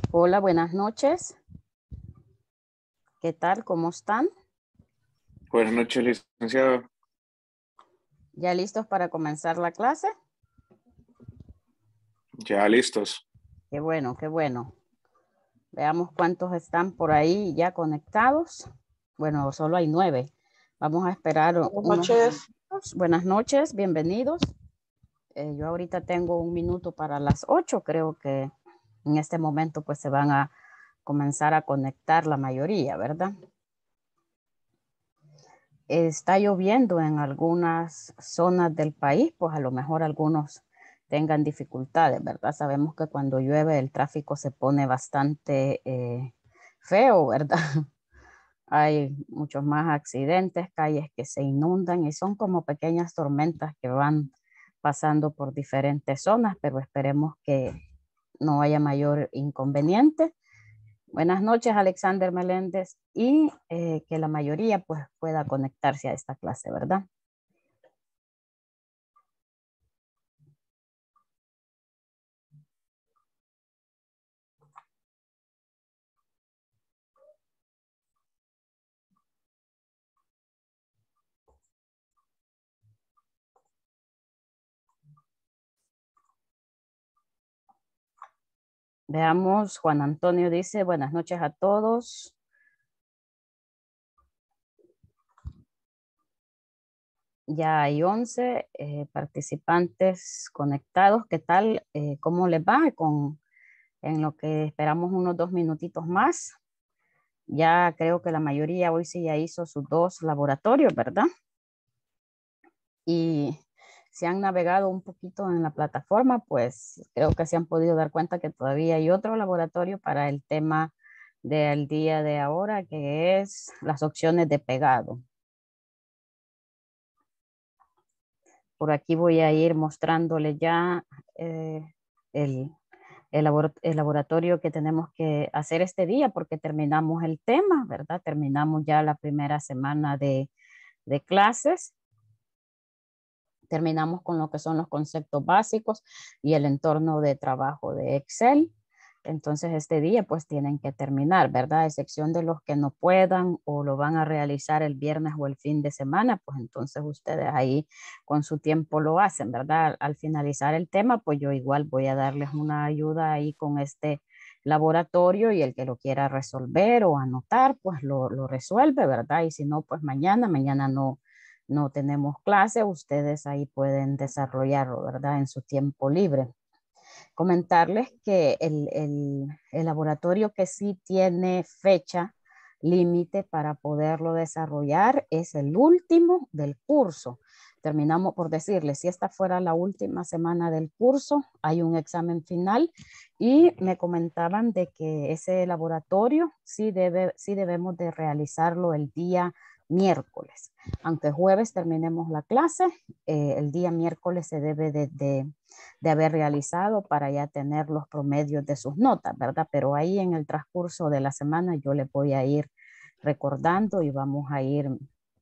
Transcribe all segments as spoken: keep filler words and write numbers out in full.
Hola, buenas noches. ¿Qué tal? ¿Cómo están? Buenas noches, licenciado. ¿Ya listos para comenzar la clase? Ya listos. Qué bueno, qué bueno. Veamos cuántos están por ahí ya conectados. Bueno, solo hay nueve. Vamos a esperar Buenas unos noches. minutos. Buenas noches, bienvenidos. Eh, yo ahorita tengo un minuto para las ocho. Creo que en este momento pues se van a comenzar a conectar la mayoría, ¿verdad? Está lloviendo en algunas zonas del país, pues a lo mejor algunos tengan dificultades, ¿verdad? Sabemos que cuando llueve el tráfico se pone bastante eh, feo, ¿verdad? Hay muchos más accidentes, calles que se inundan y son como pequeñas tormentas que van pasando por diferentes zonas, pero esperemos que no haya mayor inconveniente. Buenas noches, Alexander Meléndez, y eh, que la mayoría pues pueda conectarse a esta clase, ¿verdad? Veamos, Juan Antonio dice, buenas noches a todos. Ya hay once eh, participantes conectados. ¿Qué tal? Eh, ¿Cómo les va con, en lo que esperamos unos dos minutitos más? Ya creo que la mayoría hoy sí ya hizo sus dos laboratorios, ¿verdad? Y si han navegado un poquito en la plataforma, pues creo que se han podido dar cuenta que todavía hay otro laboratorio para el tema del día de ahora, que es las opciones de pegado. Por aquí voy a ir mostrándole ya eh, el, el, labor el laboratorio que tenemos que hacer este día porque terminamos el tema, ¿verdad? Terminamos ya la primera semana de, de clases. Terminamos con lo que son los conceptos básicos y el entorno de trabajo de Excel. Entonces este día pues tienen que terminar, ¿verdad? A excepción de los que no puedan o lo van a realizar el viernes o el fin de semana, pues entonces ustedes ahí con su tiempo lo hacen, ¿verdad? Al finalizar el tema, pues yo igual voy a darles una ayuda ahí con este laboratorio y el que lo quiera resolver o anotar, pues lo, lo resuelve, ¿verdad? Y si no, pues mañana, mañana no no tenemos clase, ustedes ahí pueden desarrollarlo, ¿verdad? En su tiempo libre. Comentarles que el, el, el laboratorio que sí tiene fecha límite para poderlo desarrollar es el último del curso. Terminamos por decirles, si esta fuera la última semana del curso, hay un examen final y me comentaban de que ese laboratorio sí, debe, sí debemos de realizarlo el día miércoles. Aunque jueves terminemos la clase, eh, el día miércoles se debe de, de, de haber realizado para ya tener los promedios de sus notas, ¿verdad? Pero ahí en el transcurso de la semana yo les voy a ir recordando y vamos a ir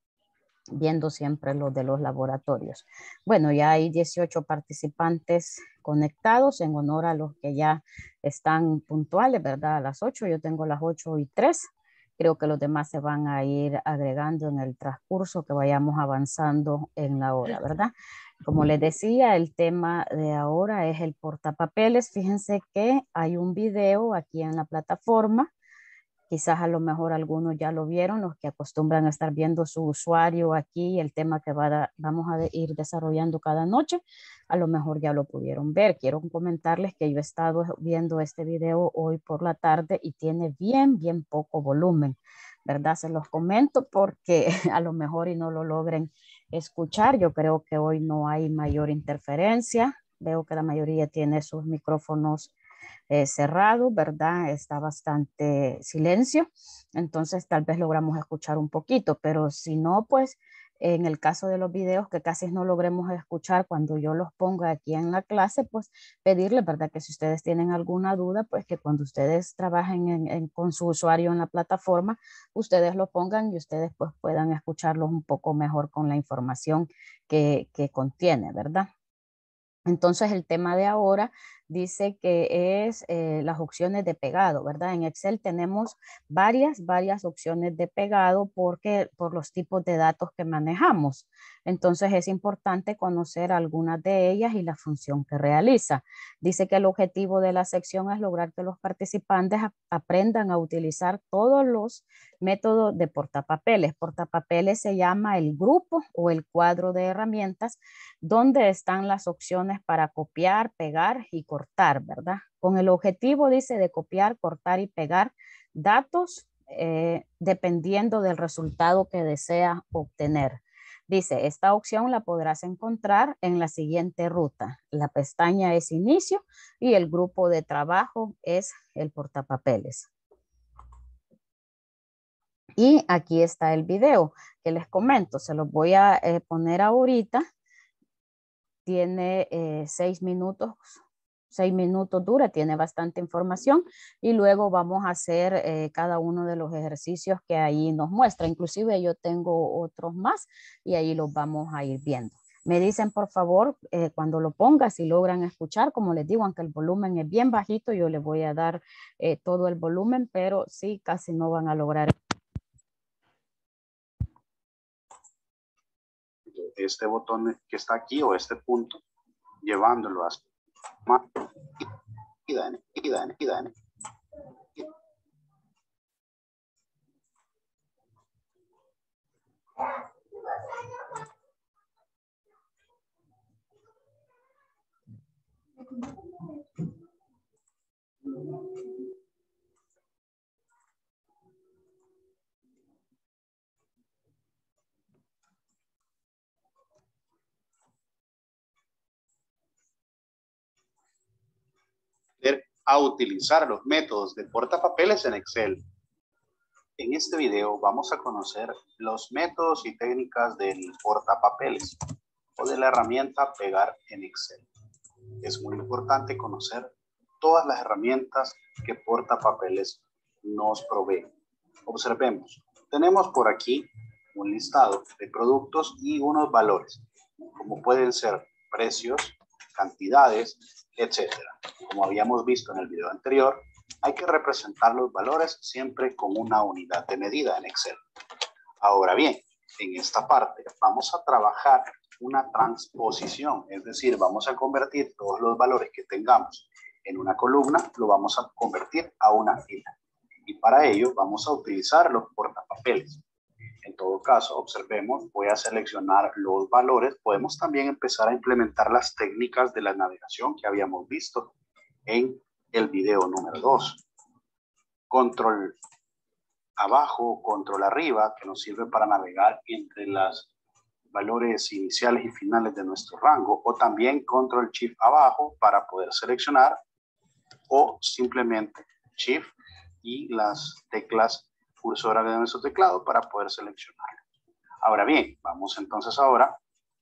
viendo siempre lo de los laboratorios. Bueno, ya hay dieciocho participantes conectados en honor a los que ya están puntuales, ¿verdad? A las ocho, yo tengo las ocho y tres. Creo que los demás se van a ir agregando en el transcurso que vayamos avanzando en la hora, ¿verdad? Como les decía, el tema de ahora es el portapapeles. Fíjense que hay un video aquí en la plataforma. Quizás a lo mejor algunos ya lo vieron, los que acostumbran a estar viendo su usuario aquí, el tema que va a, vamos a ir desarrollando cada noche, a lo mejor ya lo pudieron ver. Quiero comentarles que yo he estado viendo este video hoy por la tarde y tiene bien, bien poco volumen, ¿verdad? Se los comento porque a lo mejor y no lo logren escuchar. Yo creo que hoy no hay mayor interferencia. Veo que la mayoría tiene sus micrófonos eh, cerrado, ¿verdad? Está bastante silencio, entonces tal vez logramos escuchar un poquito, pero si no, pues en el caso de los videos que casi no logremos escuchar cuando yo los ponga aquí en la clase, pues pedirles, ¿verdad? Que si ustedes tienen alguna duda, pues que cuando ustedes trabajen en, en, con su usuario en la plataforma, ustedes lo pongan y ustedes pues puedan escucharlos un poco mejor con la información que, que contiene, ¿verdad? Entonces el tema de ahora dice que es eh, las opciones de pegado, ¿verdad? En Excel tenemos varias, varias opciones de pegado porque por los tipos de datos que manejamos. Entonces es importante conocer algunas de ellas y la función que realiza. Dice que el objetivo de la sección es lograr que los participantes a- aprendan a utilizar todos los métodos de portapapeles. Portapapeles se llama el grupo o el cuadro de herramientas donde están las opciones para copiar, pegar y cortar, ¿verdad? Con el objetivo, dice, de copiar, cortar y pegar datos eh, dependiendo del resultado que desea obtener. Dice, esta opción la podrás encontrar en la siguiente ruta. La pestaña es inicio y el grupo de trabajo es el portapapeles. Y aquí está el video que les comento. Se los voy a eh, poner ahorita. Tiene eh, seis minutos, seis minutos dura, tiene bastante información y luego vamos a hacer eh, cada uno de los ejercicios que ahí nos muestra. Inclusive yo tengo otros más y ahí los vamos a ir viendo. Me dicen por favor eh, cuando lo ponga si logran escuchar, como les digo, aunque el volumen es bien bajito, yo les voy a dar eh, todo el volumen, pero sí casi no van a lograr. Este botón que está aquí o este punto, llevándolo a y Dani, y Dani, y Dani. A utilizar los métodos de portapapeles en Excel. En este video vamos a conocer los métodos y técnicas del portapapeles o de la herramienta pegar en Excel. Es muy importante conocer todas las herramientas que portapapeles nos provee. Observemos, tenemos por aquí un listado de productos y unos valores, como pueden ser precios, cantidades, etcétera. Como habíamos visto en el video anterior, hay que representar los valores siempre con una unidad de medida en Excel. Ahora bien, en esta parte vamos a trabajar una transposición, es decir, vamos a convertir todos los valores que tengamos en una columna, lo vamos a convertir a una fila. Y para ello vamos a utilizar los portapapeles. En todo caso, observemos, voy a seleccionar los valores. Podemos también empezar a implementar las técnicas de la navegación que habíamos visto en el video número dos. Control abajo, control arriba, que nos sirve para navegar entre los valores iniciales y finales de nuestro rango, o también control shift abajo para poder seleccionar, o simplemente shift y las teclas cursoras de nuestro teclado para poder seleccionar. Ahora bien, vamos entonces ahora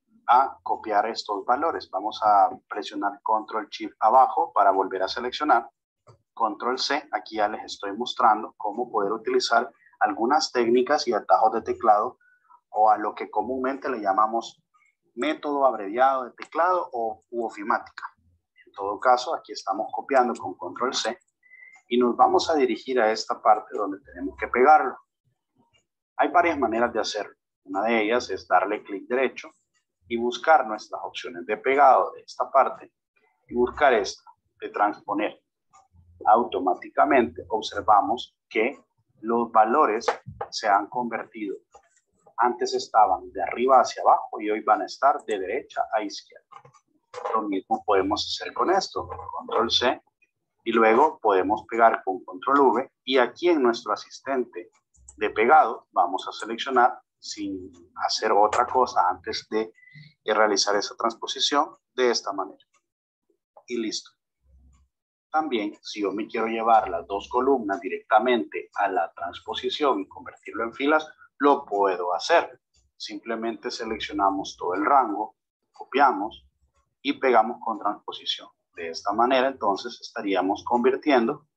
a copiar estos valores. Vamos a presionar control shift abajo para volver a seleccionar. control C, aquí ya les estoy mostrando cómo poder utilizar algunas técnicas y atajos de teclado o a lo que comúnmente le llamamos método abreviado de teclado o u ofimática. En todo caso, aquí estamos copiando con control C y nos vamos a dirigir a esta parte donde tenemos que pegarlo. Hay varias maneras de hacerlo. Una de ellas es darle clic derecho y buscar nuestras opciones de pegado de esta parte y buscar esta de transponer. Automáticamente observamos que los valores se han convertido. Antes estaban de arriba hacia abajo y hoy van a estar de derecha a izquierda. Lo mismo podemos hacer con esto, control C, y luego podemos pegar con control V y aquí en nuestro asistente de pegado vamos a seleccionar sin hacer otra cosa antes de realizar esa transposición de esta manera. Y listo. También, si yo me quiero llevar las dos columnas directamente a la transposición y convertirlo en filas, lo puedo hacer. Simplemente seleccionamos todo el rango, copiamos y pegamos con transposición. De esta manera, entonces, estaríamos convirtiendo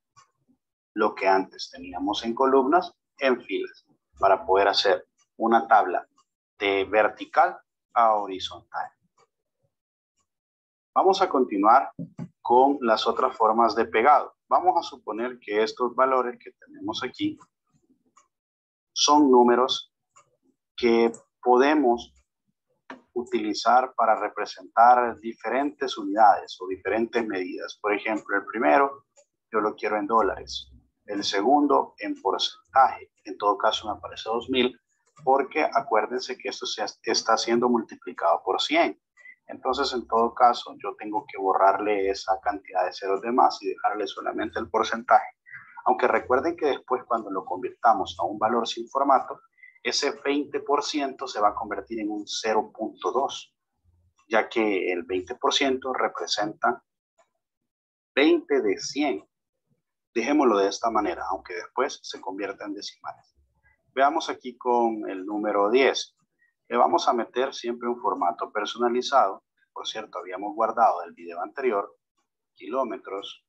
lo que antes teníamos en columnas en filas para poder hacer una tabla de vertical a horizontal. Vamos a continuar con las otras formas de pegado. Vamos a suponer que estos valores que tenemos aquí son números que podemos utilizar para representar diferentes unidades o diferentes medidas. Por ejemplo, el primero yo lo quiero en dólares, el segundo en porcentaje, en todo caso me aparece dos mil, porque acuérdense que esto se está siendo multiplicado por cien. Entonces, en todo caso, yo tengo que borrarle esa cantidad de ceros de más y dejarle solamente el porcentaje. Aunque recuerden que después, cuando lo convirtamos a un valor sin formato, ese veinte por ciento se va a convertir en un cero punto dos, ya que el veinte por ciento representa veinte de cien. Dejémoslo de esta manera, aunque después se convierta en decimales. Veamos aquí con el número diez. Le vamos a meter siempre un formato personalizado. Por cierto, habíamos guardado del video anterior kilómetros,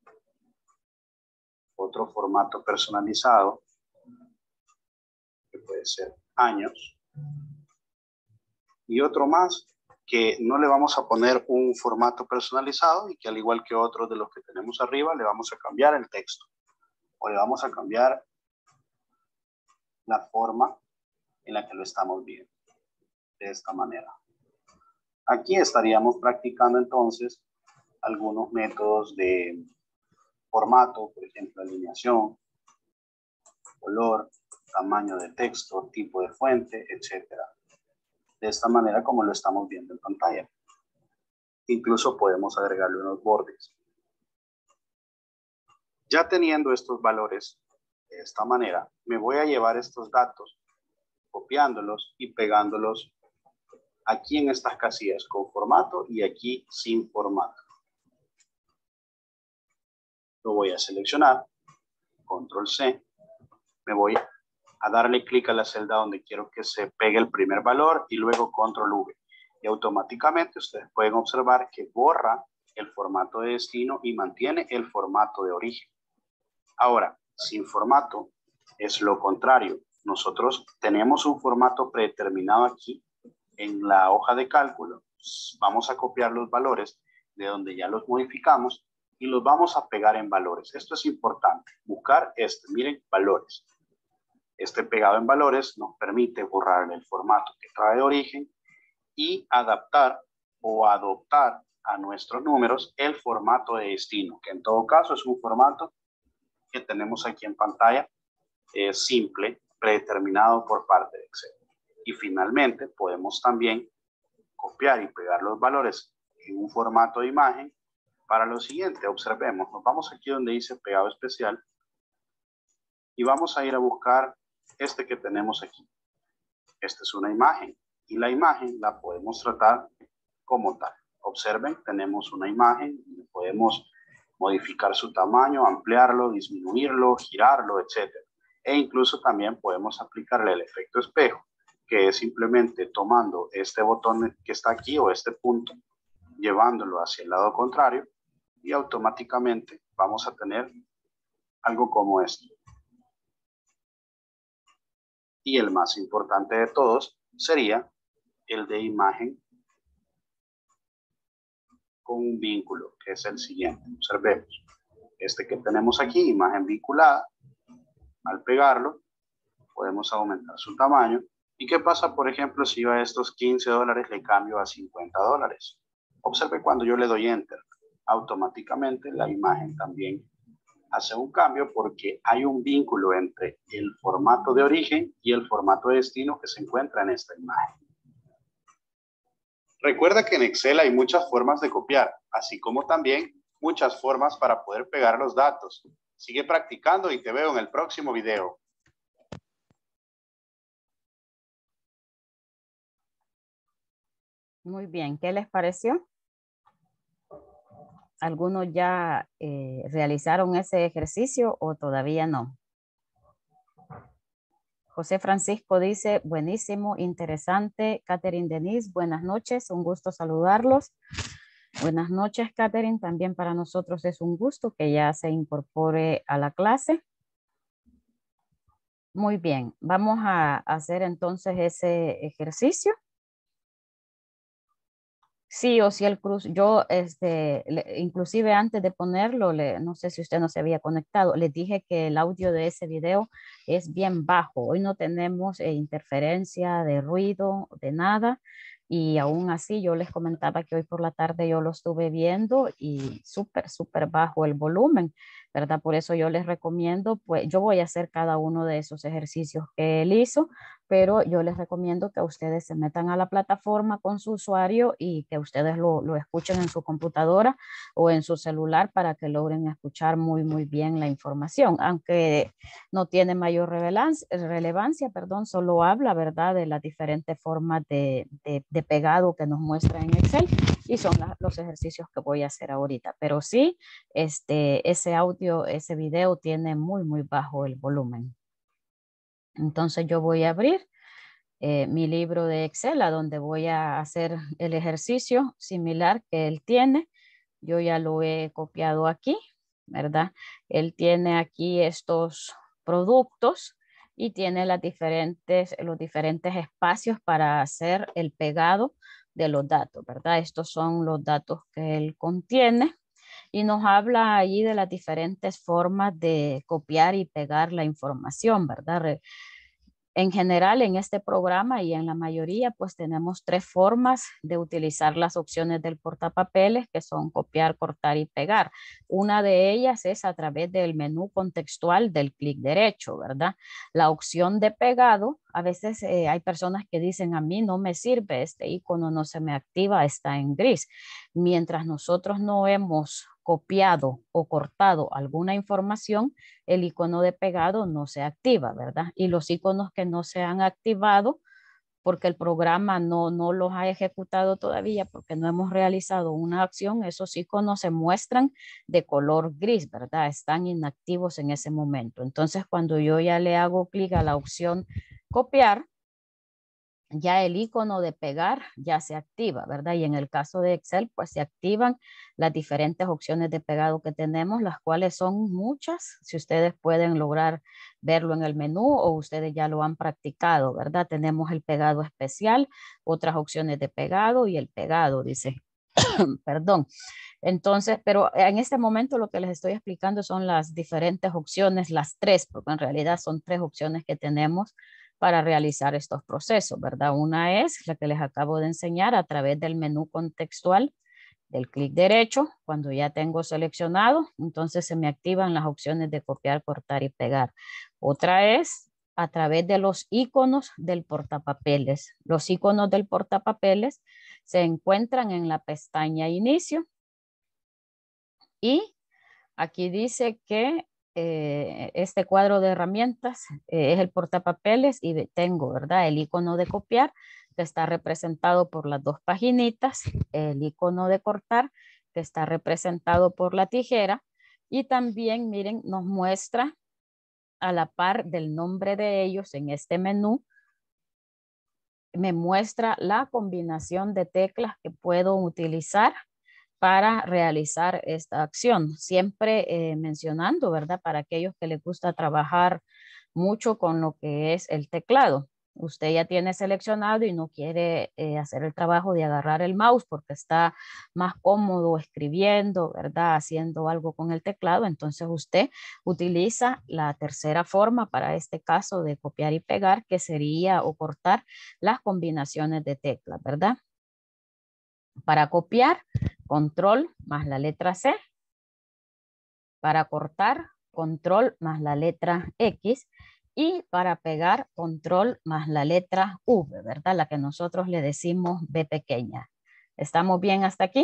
otro formato personalizado, que puede ser años, y otro más que no le vamos a poner un formato personalizado y que al igual que otros de los que tenemos arriba, le vamos a cambiar el texto o le vamos a cambiar la forma en la que lo estamos viendo, de esta manera. Aquí estaríamos practicando entonces algunos métodos de formato, por ejemplo, alineación, color, tamaño de texto, tipo de fuente, etcétera. De esta manera como lo estamos viendo en pantalla. Incluso podemos agregarle unos bordes. Ya teniendo estos valores de esta manera, me voy a llevar estos datos, copiándolos y pegándolos aquí en estas casillas con formato y aquí sin formato. Lo voy a seleccionar, control ce, me voy a darle clic a la celda donde quiero que se pegue el primer valor y luego control ve. Y automáticamente ustedes pueden observar que borra el formato de destino y mantiene el formato de origen. Ahora, sin formato es lo contrario. Nosotros tenemos un formato predeterminado aquí en la hoja de cálculo. Vamos a copiar los valores de donde ya los modificamos y los vamos a pegar en valores. Esto es importante. Buscar este, miren, valores. Este pegado en valores nos permite borrar el formato que trae de origen y adaptar o adoptar a nuestros números el formato de destino, que en todo caso es un formato que tenemos aquí en pantalla, eh, simple, predeterminado por parte de Excel. Y finalmente podemos también copiar y pegar los valores en un formato de imagen para lo siguiente. Observemos, nos vamos aquí donde dice pegado especial y vamos a ir a buscar este que tenemos aquí. Esta es una imagen y la imagen la podemos tratar como tal. Observen, tenemos una imagen, podemos modificar su tamaño, ampliarlo, disminuirlo, girarlo, etcétera. E incluso también podemos aplicarle el efecto espejo, que es simplemente tomando este botón que está aquí o este punto, llevándolo hacia el lado contrario y automáticamente vamos a tener algo como esto. Y el más importante de todos sería el de imagen con un vínculo, que es el siguiente. Observemos. Este que tenemos aquí, imagen vinculada, al pegarlo, podemos aumentar su tamaño. ¿Y qué pasa, por ejemplo, si yo a estos quince dólares le cambio a cincuenta dólares? Observe cuando yo le doy Enter, automáticamente la imagen también hace un cambio porque hay un vínculo entre el formato de origen y el formato de destino que se encuentra en esta imagen. Recuerda que en Excel hay muchas formas de copiar, así como también muchas formas para poder pegar los datos. Sigue practicando y te veo en el próximo video. Muy bien, ¿qué les pareció? ¿Algunos ya eh, realizaron ese ejercicio o todavía no? José Francisco dice, buenísimo, interesante. Catherine Denise, buenas noches, un gusto saludarlos. Buenas noches, Catherine, también para nosotros es un gusto que ya se incorpore a la clase. Muy bien, vamos a hacer entonces ese ejercicio. Sí, o si el cruz, yo, este, le- inclusive antes de ponerlo, le- no sé si usted no se había conectado, les dije que el audio de ese video es bien bajo. Hoy no tenemos eh, interferencia de ruido, de nada. Y aún así, yo les comentaba que hoy por la tarde yo lo estuve viendo y súper, súper bajo el volumen, ¿verdad? Por eso yo les recomiendo, pues yo voy a hacer cada uno de esos ejercicios que él hizo, pero yo les recomiendo que ustedes se metan a la plataforma con su usuario y que ustedes lo, lo escuchen en su computadora o en su celular para que logren escuchar muy, muy bien la información, aunque no tiene mayor relevancia, relevancia, perdón, solo habla, ¿verdad?, de las diferentes formas de, de, de pegado que nos muestra en Excel y son la, los ejercicios que voy a hacer ahorita, pero sí, este, ese audio, ese video tiene muy, muy bajo el volumen. Entonces yo voy a abrir eh, mi libro de Excel a donde voy a hacer el ejercicio similar que él tiene. Yo ya lo he copiado aquí, ¿verdad? Él tiene aquí estos productos y tiene las diferentes, los diferentes espacios para hacer el pegado de los datos, ¿verdad? Estos son los datos que él contiene y nos habla ahí de las diferentes formas de copiar y pegar la información, ¿verdad? En general, en este programa y en la mayoría, pues tenemos tres formas de utilizar las opciones del portapapeles, que son copiar, cortar y pegar. Una de ellas es a través del menú contextual del clic derecho, ¿verdad? La opción de pegado, a veces eh, hay personas que dicen, a mí no me sirve, este icono no se me activa, está en gris. Mientras nosotros no hemos copiado o cortado alguna información, el icono de pegado no se activa, ¿verdad? Y los iconos que no se han activado porque el programa no, no los ha ejecutado todavía, porque no hemos realizado una acción, esos iconos se muestran de color gris, ¿verdad? Están inactivos en ese momento. Entonces, cuando yo ya le hago clic a la opción copiar, ya el icono de pegar ya se activa, ¿verdad? Y en el caso de Excel, pues se activan las diferentes opciones de pegado que tenemos, las cuales son muchas. Si ustedes pueden lograr verlo en el menú o ustedes ya lo han practicado, ¿verdad? Tenemos el pegado especial, otras opciones de pegado y el pegado, dice, perdón. Entonces, pero en este momento lo que les estoy explicando son las diferentes opciones, las tres, porque en realidad son tres opciones que tenemos para realizar estos procesos, ¿verdad? Una es la que les acabo de enseñar a través del menú contextual del clic derecho. Cuando ya tengo seleccionado, entonces se me activan las opciones de copiar, cortar y pegar. Otra es a través de los iconos del portapapeles. Los iconos del portapapeles se encuentran en la pestaña Inicio y aquí dice que eh, este cuadro de herramientas eh, es el portapapeles y tengo, ¿verdad? El icono de copiar que está representado por las dos paginitas, el icono de cortar que está representado por la tijera y también, miren, nos muestra a la par del nombre de ellos en este menú, me muestra la combinación de teclas que puedo utilizar para realizar esta acción. Siempre eh, mencionando, ¿verdad? Para aquellos que les gusta trabajar mucho con lo que es el teclado. Usted ya tiene seleccionado y no quiere eh, hacer el trabajo de agarrar el mouse porque está más cómodo escribiendo, ¿verdad? Haciendo algo con el teclado. Entonces usted utiliza la tercera forma para este caso de copiar y pegar, que sería o cortar las combinaciones de teclas, ¿verdad? Para copiar, control más la letra C. Para cortar, control más la letra X. Y para pegar, control más la letra V, ¿verdad? La que nosotros le decimos B pequeña. ¿Estamos bien hasta aquí?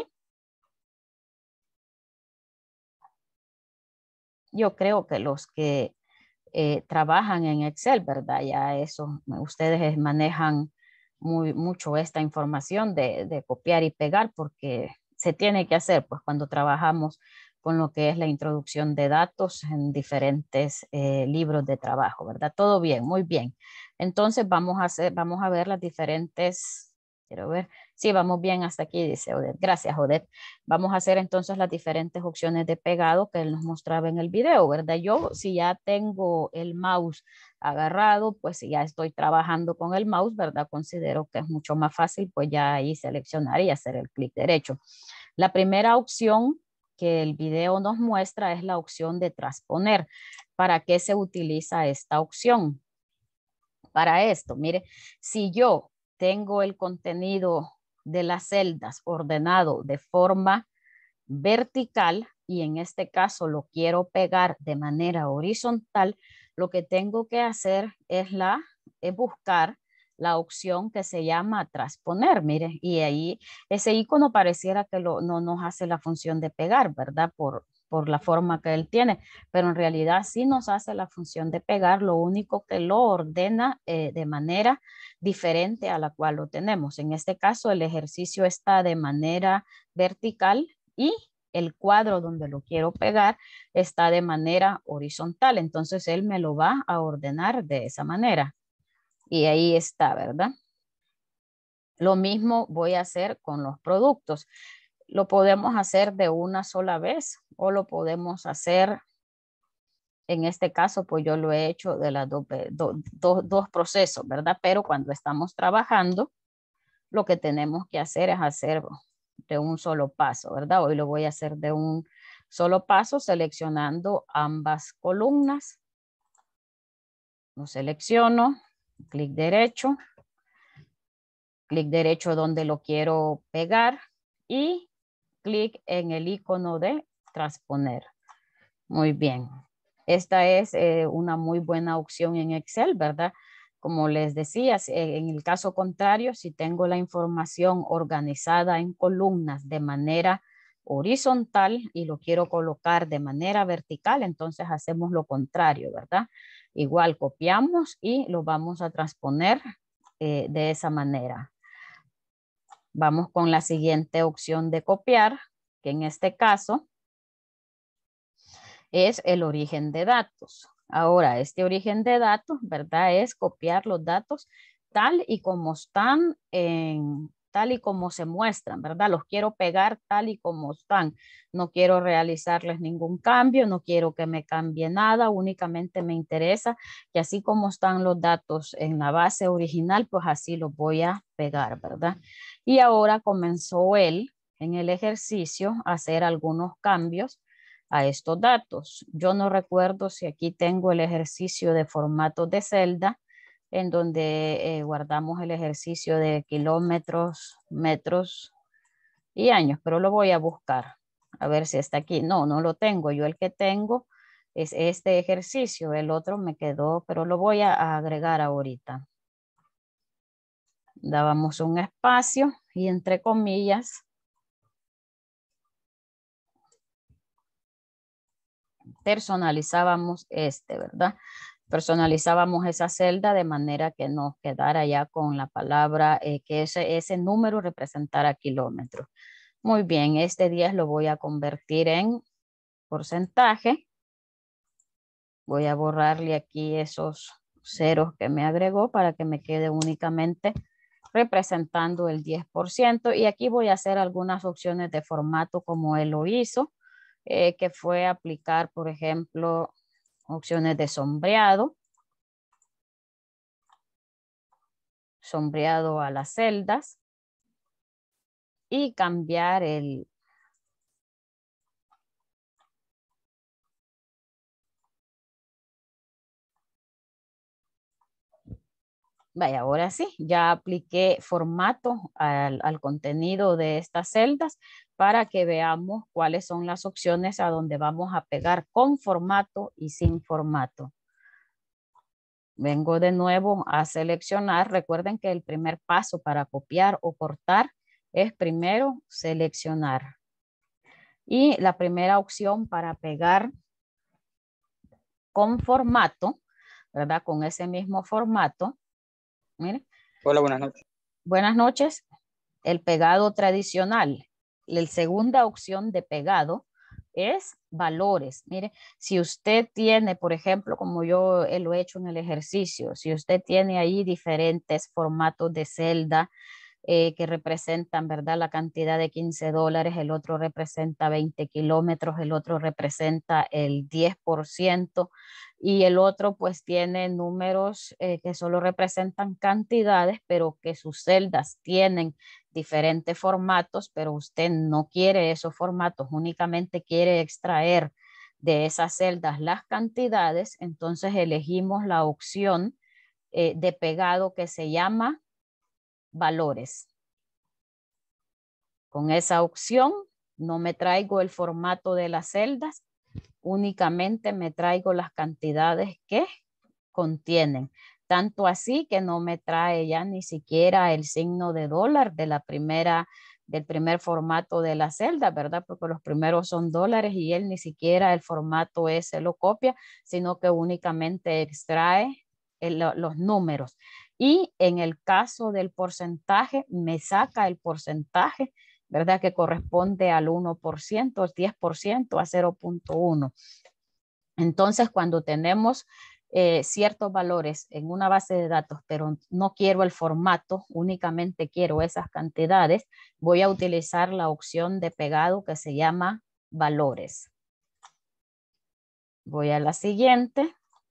Yo creo que los que eh, trabajan en Excel, ¿verdad? Ya eso, ustedes manejan muy, mucho esta información de, de copiar y pegar porque se tiene que hacer pues cuando trabajamos con lo que es la introducción de datos en diferentes eh, libros de trabajo, ¿verdad? Todo bien, muy bien. Entonces vamos a hacer, vamos a ver las diferentes Quiero ver. Sí, vamos bien hasta aquí, dice Odette. Gracias, Odette. Vamos a hacer entonces las diferentes opciones de pegado que él nos mostraba en el video, ¿verdad? Yo, si ya tengo el mouse agarrado, pues si ya estoy trabajando con el mouse, ¿verdad? Considero que es mucho más fácil, pues ya ahí seleccionar y hacer el clic derecho. La primera opción que el video nos muestra es la opción de transponer. ¿Para qué se utiliza esta opción? Para esto, mire, si yo tengo el contenido de las celdas ordenado de forma vertical y en este caso lo quiero pegar de manera horizontal, lo que tengo que hacer es, la, es buscar la opción que se llama transponer, mire, y ahí ese icono pareciera que lo, no nos hace la función de pegar, ¿verdad? Por, por la forma que él tiene, pero en realidad sí nos hace la función de pegar, lo único que lo ordena eh, de manera diferente a la cual lo tenemos. En este caso, el ejercicio está de manera vertical y el cuadro donde lo quiero pegar está de manera horizontal. Entonces, él me lo va a ordenar de esa manera. Y ahí está, ¿verdad? Lo mismo voy a hacer con los productos. Lo podemos hacer de una sola vez o lo podemos hacer, en este caso, pues yo lo he hecho de las dos, do, do, dos procesos, ¿verdad? Pero cuando estamos trabajando, lo que tenemos que hacer es hacer de un solo paso, ¿verdad? Hoy lo voy a hacer de un solo paso seleccionando ambas columnas. Lo selecciono, clic derecho, clic derecho donde lo quiero pegar y clic en el icono de transponer. Muy bien. Esta es eh, una muy buena opción en Excel, ¿verdad? Como les decía, en el caso contrario, si tengo la información organizada en columnas de manera horizontal y lo quiero colocar de manera vertical, entonces hacemos lo contrario, ¿verdad? Igual copiamos y lo vamos a transponer eh, de esa manera. Vamos con la siguiente opción de copiar, que en este caso es el origen de datos. Ahora, este origen de datos, ¿verdad? Es copiar los datos tal y como están, en, tal y como se muestran, ¿verdad? Los quiero pegar tal y como están. No quiero realizarles ningún cambio, no quiero que me cambie nada, únicamente me interesa que así como están los datos en la base original, pues así los voy a pegar, ¿verdad? Y ahora comenzó él en el ejercicio a hacer algunos cambios a estos datos. Yo no recuerdo si aquí tengo el ejercicio de formato de celda en donde eh, guardamos el ejercicio de kilómetros, metros y años, pero lo voy a buscar a ver si está aquí. No, no lo tengo. Yo el que tengo es este ejercicio. El otro me quedó, pero lo voy a agregar ahorita. Dábamos un espacio y entre comillas personalizábamos este, ¿verdad? Personalizábamos esa celda de manera que nos quedara ya con la palabra, eh, que ese, ese número representara kilómetros. Muy bien, este diez lo voy a convertir en porcentaje. Voy a borrarle aquí esos ceros que me agregó para que me quede únicamente representando el diez por ciento. Y aquí voy a hacer algunas opciones de formato como él lo hizo. Eh, que fue aplicar, por ejemplo, opciones de sombreado, sombreado a las celdas y cambiar el, vaya, ahora sí, ya apliqué formato al, al contenido de estas celdas para que veamos cuáles son las opciones a donde vamos a pegar con formato y sin formato. Vengo de nuevo a seleccionar. Recuerden que el primer paso para copiar o cortar es primero seleccionar. Y la primera opción para pegar con formato, ¿verdad? Con ese mismo formato. Mire. Hola, buenas noches. Buenas noches. El pegado tradicional. La segunda opción de pegado es valores. Mire, si usted tiene, por ejemplo, como yo lo he hecho en el ejercicio, si usted tiene ahí diferentes formatos de celda, eh, que representan, ¿verdad? La cantidad de quince dólares, el otro representa veinte kilómetros, el otro representa el diez por ciento y el otro pues tiene números eh, que solo representan cantidades, pero que sus celdas tienen diferentes formatos, pero usted no quiere esos formatos, únicamente quiere extraer de esas celdas las cantidades, entonces elegimos la opción eh, de pegado que se llama valores. Con esa opción no me traigo el formato de las celdas, únicamente me traigo las cantidades que contienen. Tanto así que no me trae ya ni siquiera el signo de dólar de la primera, del primer formato de la celda, ¿verdad? Porque los primeros son dólares y él ni siquiera el formato ese lo copia, sino que únicamente extrae el, los números. Y en el caso del porcentaje, me saca el porcentaje, ¿verdad? Que corresponde al uno por ciento, al diez por ciento, a cero punto uno. Entonces, cuando tenemos eh, ciertos valores en una base de datos, pero no quiero el formato, únicamente quiero esas cantidades, voy a utilizar la opción de pegado que se llama valores. Voy a la siguiente.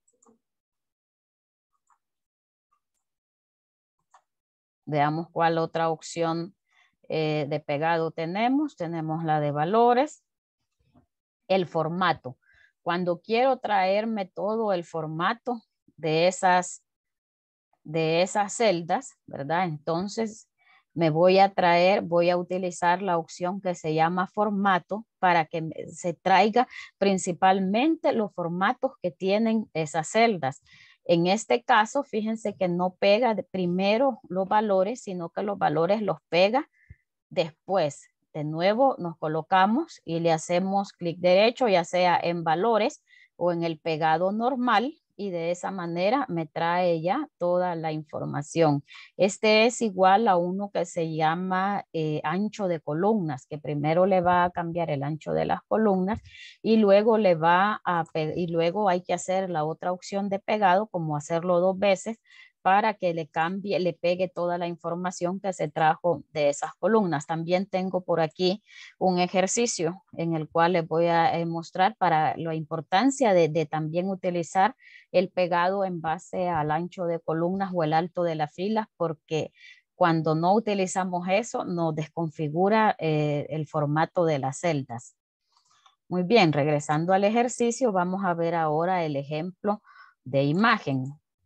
Veamos cuál otra opción eh, de pegado tenemos. Tenemos la de valores. El formato. Cuando quiero traerme todo el formato de esas, de esas celdas, ¿verdad? Entonces me voy a traer, voy a utilizar la opción que se llama formato para que se traiga principalmente los formatos que tienen esas celdas. En este caso, fíjense que no pega primero los valores, sino que los valores los pega después. De nuevo nos colocamos y le hacemos clic derecho, ya sea en valores o en el pegado normal, y de esa manera me trae ya toda la información. Este es igual a uno que se llama eh, ancho de columnas, que primero le va a cambiar el ancho de las columnas y luego le va a y luego hay que hacer la otra opción de pegado, como hacerlo dos veces, para que le cambie, le pegue toda la información que se trajo de esas columnas. También tengo por aquí un ejercicio en el cual les voy a eh, mostrar para la importancia de, de también utilizar el pegado en base al ancho de columnas o el alto de las filas, porque cuando no utilizamos eso nos desconfigura eh, el formato de las celdas. Muy bien, regresando al ejercicio, vamos a ver ahora el ejemplo de imagen.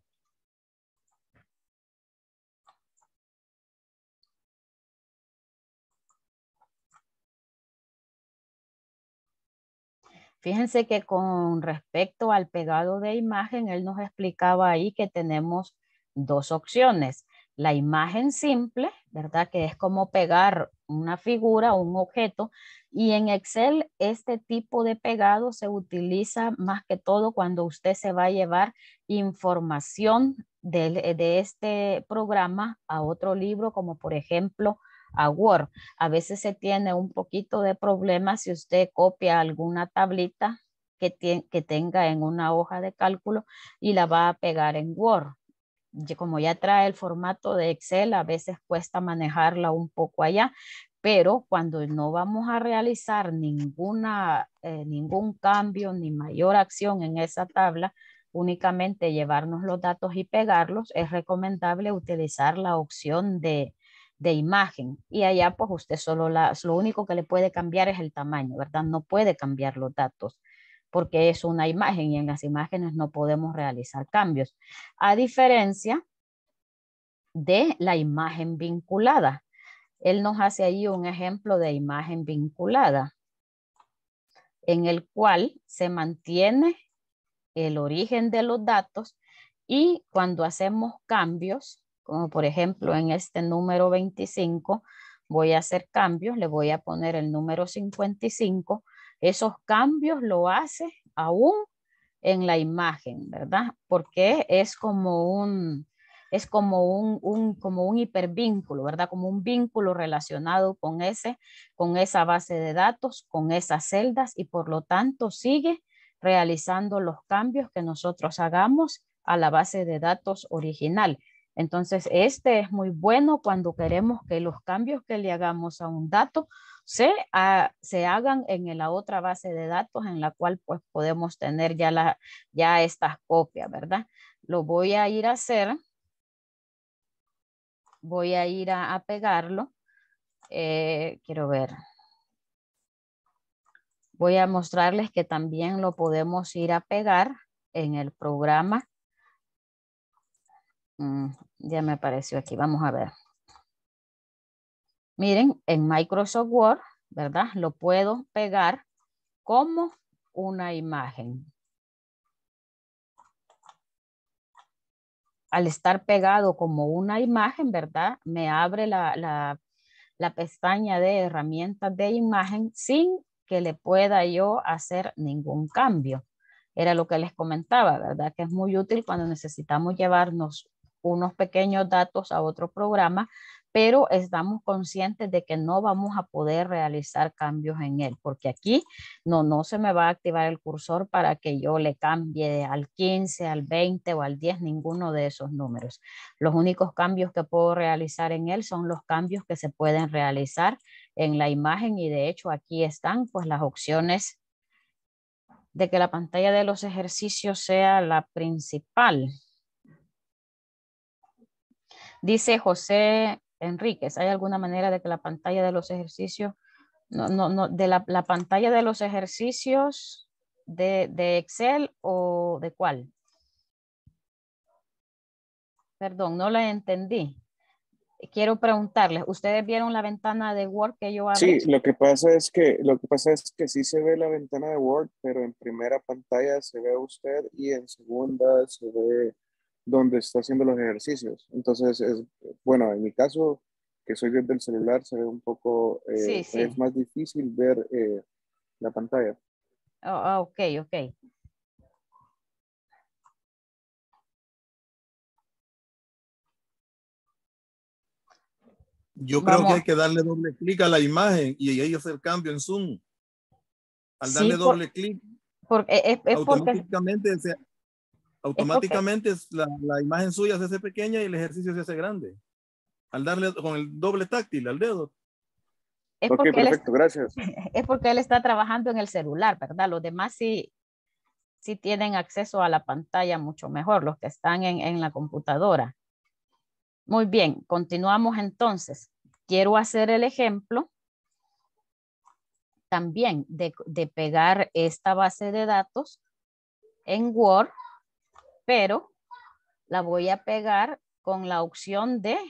Fíjense que con respecto al pegado de imagen, él nos explicaba ahí que tenemos dos opciones. La imagen simple, ¿verdad? Que es como pegar una figura o un objeto. Y en Excel este tipo de pegado se utiliza más que todo cuando usted se va a llevar información de, de este programa a otro libro, como por ejemplo a Word. A veces se tiene un poquito de problema si usted copia alguna tablita que, tiene, que tenga en una hoja de cálculo y la va a pegar en Word. Como ya trae el formato de Excel, a veces cuesta manejarla un poco allá, pero cuando no vamos a realizar ninguna, eh, ningún cambio ni mayor acción en esa tabla, únicamente llevarnos los datos y pegarlos, es recomendable utilizar la opción de de imagen y allá pues usted solo la, lo único que le puede cambiar es el tamaño, ¿verdad? No puede cambiar los datos porque es una imagen y en las imágenes no podemos realizar cambios. A diferencia de la imagen vinculada. Él nos hace ahí un ejemplo de imagen vinculada en el cual se mantiene el origen de los datos y cuando hacemos cambios, como por ejemplo en este número veinticinco, voy a hacer cambios, le voy a poner el número cincuenta y cinco, esos cambios lo hace aún en la imagen, ¿verdad? Porque es como un, es como un, un, como un hipervínculo, ¿verdad? Como un vínculo relacionado con, ese, con esa base de datos, con esas celdas y por lo tanto sigue realizando los cambios que nosotros hagamos a la base de datos original. Entonces, este es muy bueno cuando queremos que los cambios que le hagamos a un dato se, a, se hagan en la otra base de datos en la cual pues podemos tener ya, la, ya estas copias, ¿verdad? Lo voy a ir a hacer. Voy a ir a, a pegarlo. Eh, quiero ver. Voy a mostrarles que también lo podemos ir a pegar en el programa. Mm, ya me apareció aquí. Vamos a ver. Miren, en Microsoft Word, ¿verdad? Lo puedo pegar como una imagen. Al estar pegado como una imagen, ¿verdad? Me abre la, la, la pestaña de herramientas de imagen sin que le pueda yo hacer ningún cambio. Era lo que les comentaba, ¿verdad? Que es muy útil cuando necesitamos llevarnos unos pequeños datos a otro programa, pero estamos conscientes de que no vamos a poder realizar cambios en él, porque aquí no, no se me va a activar el cursor para que yo le cambie al quince, al veinte o al diez, ninguno de esos números. Los únicos cambios que puedo realizar en él son los cambios que se pueden realizar en la imagen y de hecho aquí están pues las opciones de que la pantalla de los ejercicios sea la principal. Dice José Enríquez, ¿hay alguna manera de que la pantalla de los ejercicios, no, no, no, de la, la pantalla de los ejercicios de, de Excel o de cuál? Perdón, no la entendí. Quiero preguntarles, ¿ustedes vieron la ventana de Word que yo abrí? Sí, lo que pasa es que, lo que pasa es que sí se ve la ventana de Word, pero en primera pantalla se ve a usted y en segunda se ve donde está haciendo los ejercicios. Entonces, es, bueno, en mi caso, que soy desde el celular, se ve un poco, Sí, eh, sí. es más difícil ver eh, la pantalla. Oh, ok, ok. Yo creo que Vamos. hay que darle doble clic a la imagen y ahí hacer el cambio en Zoom. Al Sí, darle por, doble clic, porque, es, es porque, automáticamente, se, es porque, automáticamente la, la imagen suya se hace pequeña y el ejercicio se hace grande. Al darle con el doble táctil al dedo. es Ok, porque él es, perfecto, gracias. es porque él está trabajando en el celular, ¿verdad? Los demás sí, sí tienen acceso a la pantalla mucho mejor, los que están en, en la computadora. Muy bien, continuamos entonces. Quiero hacer el ejemplo también de, de pegar esta base de datos en Word, pero la voy a pegar con la opción de,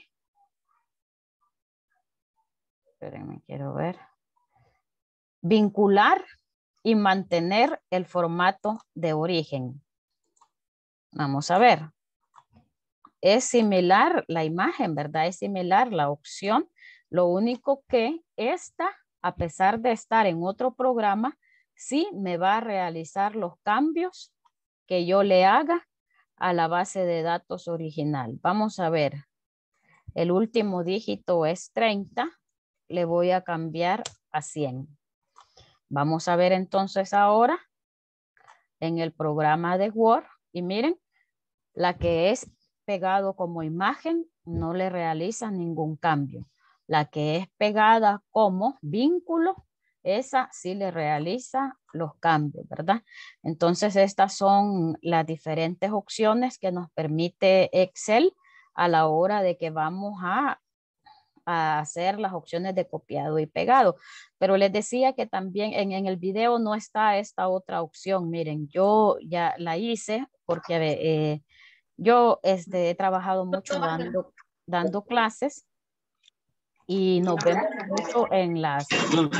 espérenme, quiero ver, vincular y mantener el formato de origen. Vamos a ver. Es similar la imagen, ¿verdad? Es similar la opción. Lo único que esta, a pesar de estar en otro programa, sí me va a realizar los cambios que yo le haga a la base de datos original. Vamos a ver. El último dígito es treinta. Le voy a cambiar a cien. Vamos a ver entonces ahora en el programa de Word. Y miren, la que es pegado como imagen no le realiza ningún cambio. La que es pegada como vínculo, esa sí le realiza los cambios, ¿verdad? Entonces estas son las diferentes opciones que nos permite Excel a la hora de que vamos a, a hacer las opciones de copiado y pegado. Pero les decía que también en, en el video no está esta otra opción. Miren, yo ya la hice porque eh, yo este, he trabajado mucho dando, dando clases y nos vemos mucho en las...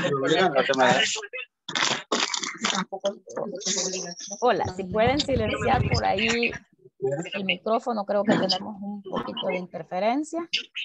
Hola, si pueden silenciar por ahí el micrófono, creo que tenemos un poquito de interferencia.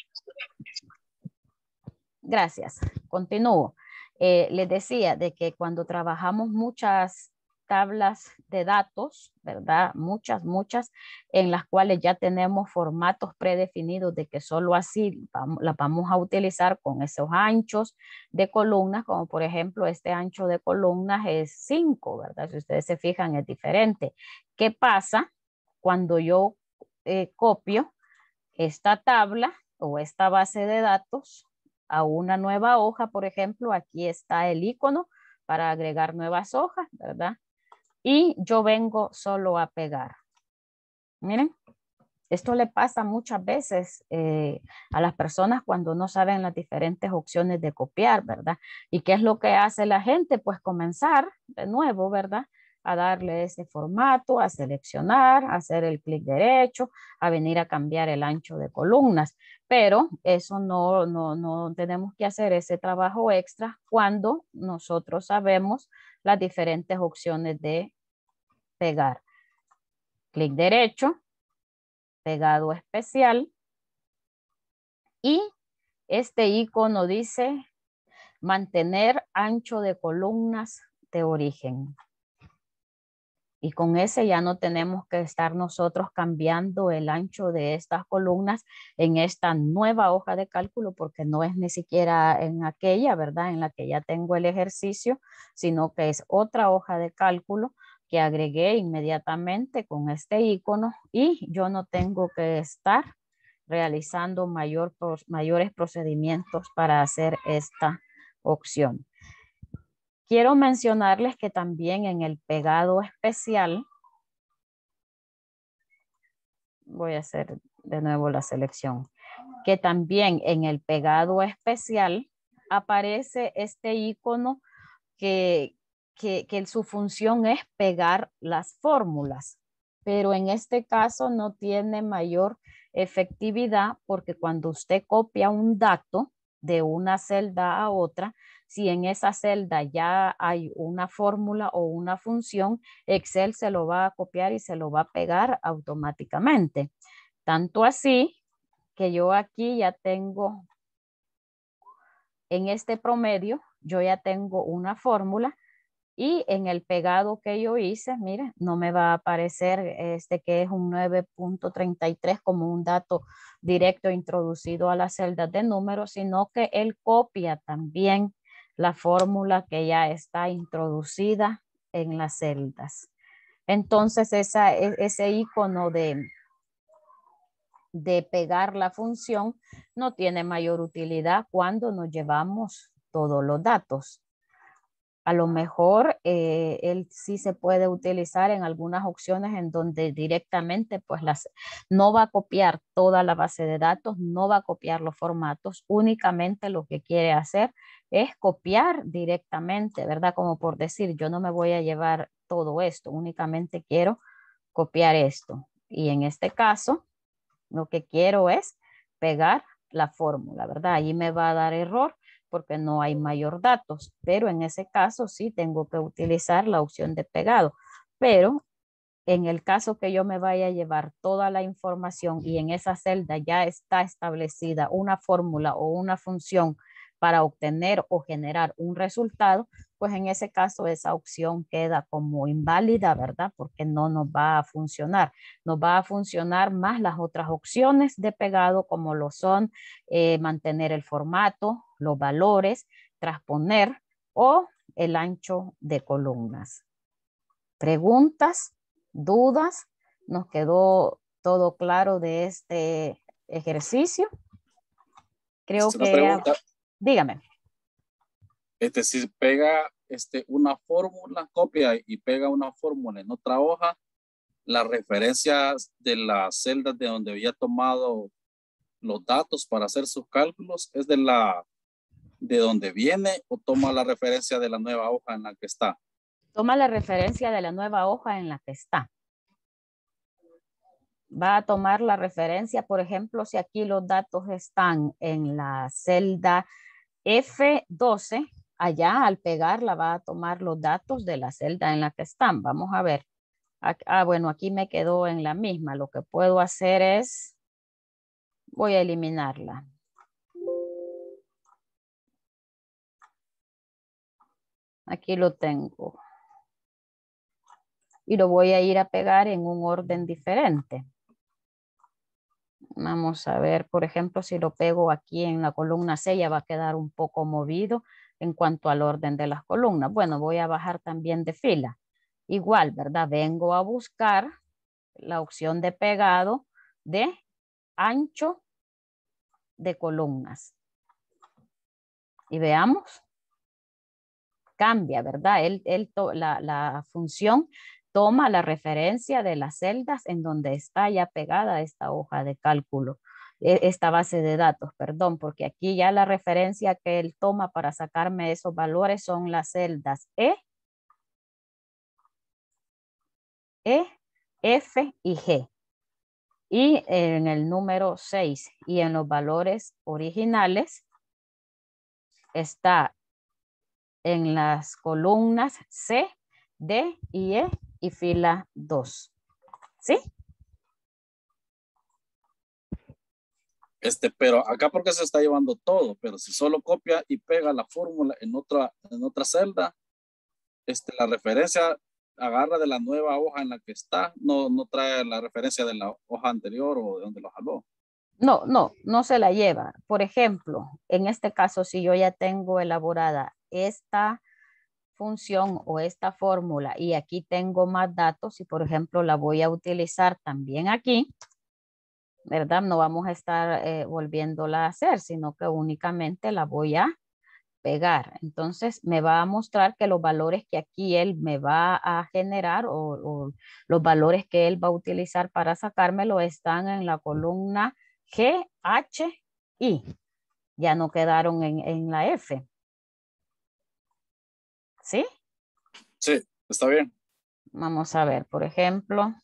Gracias. Continúo. Eh, les decía de que cuando trabajamos muchas tablas de datos, ¿verdad? Muchas, muchas, en las cuales ya tenemos formatos predefinidos de que solo así vamos, las vamos a utilizar con esos anchos de columnas, como por ejemplo este ancho de columnas es cinco, ¿verdad? Si ustedes se fijan es diferente. ¿Qué pasa cuando yo eh, copio esta tabla o esta base de datos a una nueva hoja. Por ejemplo, aquí está el icono para agregar nuevas hojas, ¿verdad? Y yo vengo solo a pegar. Miren, esto le pasa muchas veces eh, a las personas cuando no saben las diferentes opciones de copiar, ¿verdad? ¿Y qué es lo que hace la gente? Pues comenzar de nuevo, ¿verdad? A darle ese formato, a seleccionar, a hacer el clic derecho, a venir a cambiar el ancho de columnas. Pero eso no, no, no tenemos que hacer ese trabajo extra cuando nosotros sabemos las diferentes opciones de pegar. Clic derecho, pegado especial, y este icono dice mantener ancho de columnas de origen. Y con ese ya no tenemos que estar nosotros cambiando el ancho de estas columnas en esta nueva hoja de cálculo, porque no es ni siquiera en aquella, ¿verdad? En la que ya tengo el ejercicio, sino que es otra hoja de cálculo que agregué inmediatamente con este icono, y yo no tengo que estar realizando mayor, mayores procedimientos para hacer esta opción. Quiero mencionarles que también en el pegado especial, voy a hacer de nuevo la selección, que también en el pegado especial aparece este icono que, que, que su función es pegar las fórmulas, pero en este caso no tiene mayor efectividad, porque cuando usted copia un dato de una celda a otra, si en esa celda ya hay una fórmula o una función, Excel se lo va a copiar y se lo va a pegar automáticamente. Tanto así que yo aquí ya tengo, en este promedio, yo ya tengo una fórmula, y en el pegado que yo hice, mire, no me va a aparecer este que es un nueve punto treinta y tres como un dato directo introducido a las celdas de números, sino que él copia también la fórmula que ya está introducida en las celdas. Entonces, esa, ese icono de, de pegar la función no tiene mayor utilidad cuando nos llevamos todos los datos. A lo mejor eh, él sí se puede utilizar en algunas opciones en donde directamente pues las, no va a copiar toda la base de datos, no va a copiar los formatos, únicamente lo que quiere hacer es copiar directamente, ¿verdad? Como por decir, yo no me voy a llevar todo esto, únicamente quiero copiar esto. Y en este caso, lo que quiero es pegar la fórmula, ¿verdad? Ahí me va a dar error porque no hay mayor datos, pero en ese caso sí tengo que utilizar la opción de pegado. Pero en el caso que yo me vaya a llevar toda la información y en esa celda ya está establecida una fórmula o una función para obtener o generar un resultado, pues en ese caso esa opción queda como inválida, ¿verdad? Porque no nos va a funcionar. Nos va a funcionar más las otras opciones de pegado, como lo son eh, mantener el formato, los valores, transponer o el ancho de columnas. ¿Preguntas? ¿Dudas? ¿Nos quedó todo claro de este ejercicio? Creo Una que... pregunta. Dígame. Este, si pega este, una fórmula, copia y pega una fórmula en otra hoja, las referencias de las celdas de donde había tomado los datos para hacer sus cálculos, ¿es de la de donde viene o toma la referencia de la nueva hoja en la que está? Toma la referencia de la nueva hoja en la que está. Va a tomar la referencia, por ejemplo, si aquí los datos están en la celda F doce, allá al pegarla va a tomar los datos de la celda en la que están. Vamos a ver. Ah, bueno, aquí me quedó en la misma. Lo que puedo hacer es, voy a eliminarla. Aquí lo tengo. Y lo voy a ir a pegar en un orden diferente. Vamos a ver, por ejemplo, si lo pego aquí en la columna C, ya va a quedar un poco movido en cuanto al orden de las columnas. Bueno, voy a bajar también de fila. Igual, ¿verdad? Vengo a buscar la opción de pegado de ancho de columnas. Y veamos. Cambia, ¿verdad? Él, él la, la función toma la referencia de las celdas en donde está ya pegada esta hoja de cálculo, esta base de datos, perdón, porque aquí ya la referencia que él toma para sacarme esos valores son las celdas E, E, F y G. Y en el número seis y en los valores originales está en las columnas C, D y E y fila dos. ¿Sí? Este, pero acá porque se está llevando todo, pero si solo copia y pega la fórmula en otra, en otra celda, este, la referencia agarra de la nueva hoja en la que está, no, no trae la referencia de la hoja anterior o de donde lo jaló. No, no, no se la lleva. Por ejemplo, en este caso, si yo ya tengo elaborada esta función o esta fórmula y aquí tengo más datos y por ejemplo la voy a utilizar también aquí, ¿verdad? No vamos a estar eh, volviéndola a hacer, sino que únicamente la voy a pegar. Entonces me va a mostrar que los valores que aquí él me va a generar o, o los valores que él va a utilizar para sacármelo están en la columna G, H, I. Ya no quedaron en, en la F. ¿Sí? Sí, está bien. Vamos a ver, por ejemplo.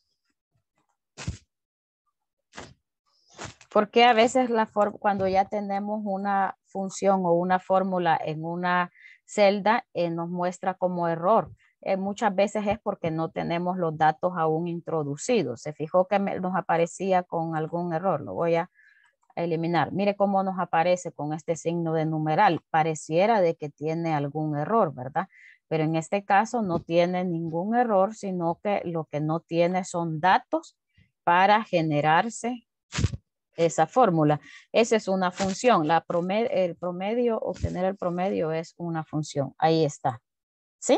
Porque a veces la cuando ya tenemos una función o una fórmula en una celda, eh, nos muestra como error. Eh, muchas veces es porque no tenemos los datos aún introducidos. Se fijó que me, nos aparecía con algún error. Lo voy a eliminar. Mire cómo nos aparece con este signo de numeral. Pareciera de que tiene algún error, ¿verdad? Pero en este caso no tiene ningún error, sino que lo que no tiene son datos para generarse esa fórmula. Esa es una función. La promedio, el promedio, obtener el promedio es una función. Ahí está. ¿Sí?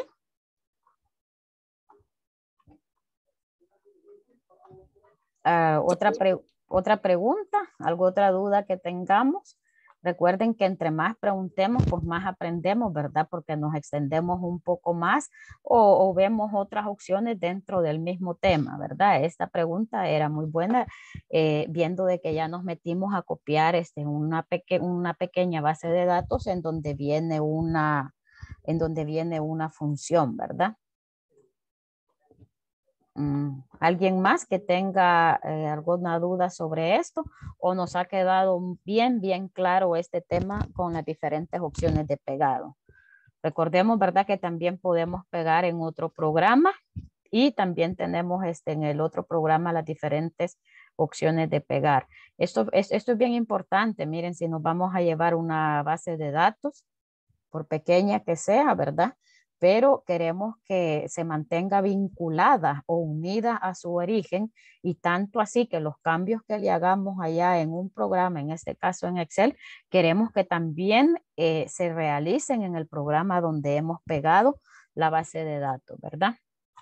Uh, otra, pre otra pregunta, alguna otra duda que tengamos. Recuerden que entre más preguntemos, pues más aprendemos, ¿verdad? Porque nos extendemos un poco más o, o vemos otras opciones dentro del mismo tema, ¿verdad? Esta pregunta era muy buena, eh, viendo de que ya nos metimos a copiar este, una, peque una pequeña base de datos en donde viene una, en donde viene una función, ¿verdad? ¿Alguien más que tenga eh, alguna duda sobre esto o nos ha quedado bien, bien claro este tema con las diferentes opciones de pegado? Recordemos, ¿verdad? Que también podemos pegar en otro programa y también tenemos este, en el otro programa las diferentes opciones de pegar. Esto es, esto es bien importante. Miren, si nos vamos a llevar una base de datos, por pequeña que sea, ¿verdad? Pero queremos que se mantenga vinculada o unida a su origen y tanto así que los cambios que le hagamos allá en un programa, en este caso en Excel, queremos que también eh, se realicen en el programa donde hemos pegado la base de datos, ¿verdad?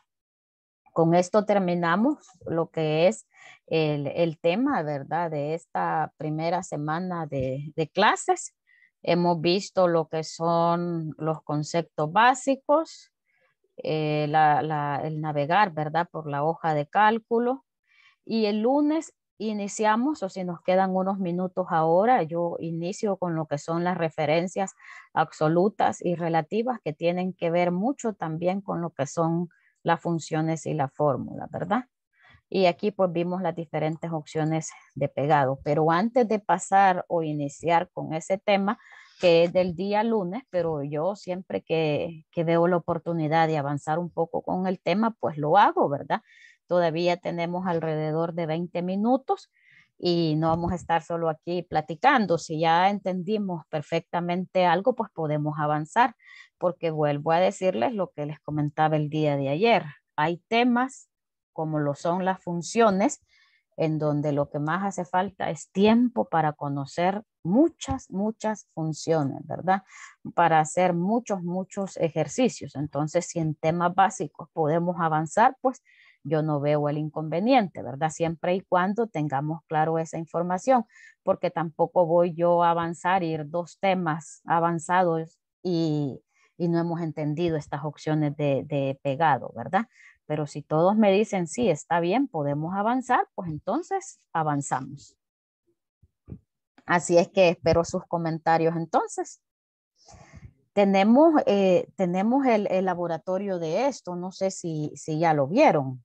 Con esto terminamos lo que es el, el tema, ¿verdad? De esta primera semana de, de clases. Hemos visto lo que son los conceptos básicos, eh, la, la, el navegar, ¿verdad? Por la hoja de cálculo. Y el lunes iniciamos, o si nos quedan unos minutos ahora, yo inicio con lo que son las referencias absolutas y relativas que tienen que ver mucho también con lo que son las funciones y la fórmula, ¿verdad? Y aquí pues vimos las diferentes opciones de pegado. Pero antes de pasar o iniciar con ese tema, que es del día lunes, pero yo siempre que, que veo la oportunidad de avanzar un poco con el tema, pues lo hago, ¿verdad? Todavía tenemos alrededor de veinte minutos y no vamos a estar solo aquí platicando. Si ya entendimos perfectamente algo, pues podemos avanzar, porque vuelvo a decirles lo que les comentaba el día de ayer. Hay temas como lo son las funciones, en donde lo que más hace falta es tiempo para conocer muchas, muchas funciones, ¿verdad? Para hacer muchos, muchos ejercicios. Entonces, si en temas básicos podemos avanzar, pues yo no veo el inconveniente, ¿verdad? Siempre y cuando tengamos claro esa información, porque tampoco voy yo a avanzar, ir dos temas avanzados y, y no hemos entendido estas opciones de, de pegado, ¿verdad? Pero si todos me dicen, sí, está bien, podemos avanzar, pues entonces avanzamos. Así es que espero sus comentarios entonces. Tenemos, eh, tenemos el, el laboratorio de esto, no sé si, si ya lo vieron.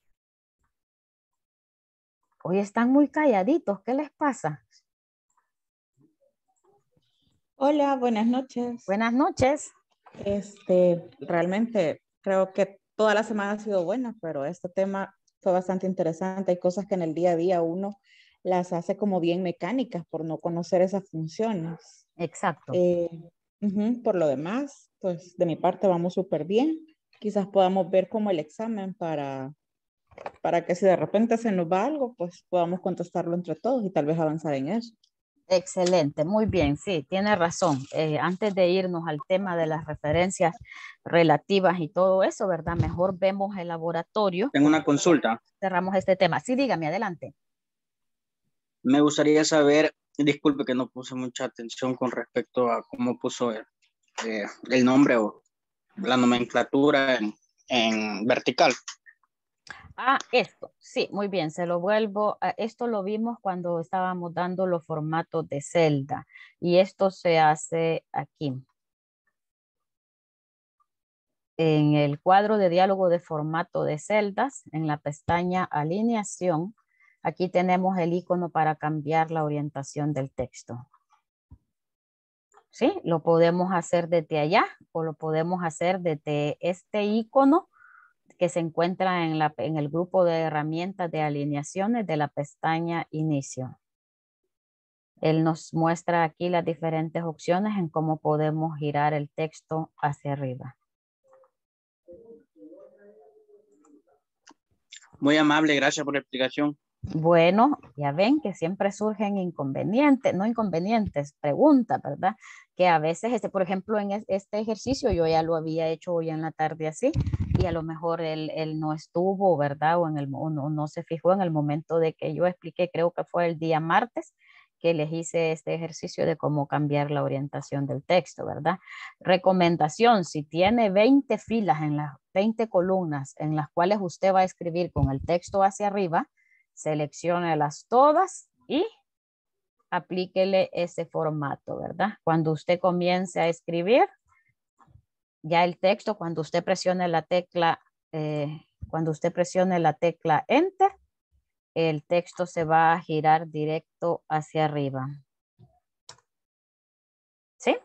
Hoy están muy calladitos, ¿qué les pasa? Hola, buenas noches. Buenas noches. Este, realmente creo que toda la semana ha sido buena, pero este tema fue bastante interesante. Hay cosas que en el día a día uno las hace como bien mecánicas por no conocer esas funciones. Exacto. Eh, uh-huh, por lo demás, pues de mi parte vamos súper bien. Quizás podamos ver como el examen para, para que si de repente se nos va algo, pues podamos contestarlo entre todos y tal vez avanzar en eso. Excelente, muy bien, sí, tiene razón. Eh, antes de irnos al tema de las referencias relativas y todo eso, ¿verdad? Mejor vemos el laboratorio. Tengo una consulta. Cerramos este tema. Sí, dígame, adelante. Me gustaría saber, disculpe que no puse mucha atención con respecto a cómo puso el, eh, el nombre o la nomenclatura en, en vertical. Ah, esto, sí, muy bien, se lo vuelvo, a, esto lo vimos cuando estábamos dando los formatos de celda y esto se hace aquí. En el cuadro de diálogo de formato de celdas, en la pestaña alineación, aquí tenemos el icono para cambiar la orientación del texto. ¿Sí? Lo podemos hacer desde allá o lo podemos hacer desde este icono que se encuentra en, la, en el grupo de herramientas de alineaciones de la pestaña Inicio. Él nos muestra aquí las diferentes opciones en cómo podemos girar el texto hacia arriba. Muy amable, gracias por la explicación. Bueno, ya ven que siempre surgen inconvenientes, no inconvenientes, preguntas, ¿verdad? Que a veces, este, por ejemplo, en este ejercicio yo ya lo había hecho hoy en la tarde así y a lo mejor él, él no estuvo, ¿verdad? O, en el, o no, no se fijó en el momento de que yo expliqué, creo que fue el día martes, que les hice este ejercicio de cómo cambiar la orientación del texto, ¿verdad? Recomendación, si tiene veinte filas en las veinte columnas en las cuales usted va a escribir con el texto hacia arriba, selecciónelas todas y aplíquele ese formato, ¿verdad? Cuando usted comience a escribir, ya el texto, cuando usted presione la tecla, eh, cuando usted presione la tecla Enter, el texto se va a girar directo hacia arriba. ¿Sí?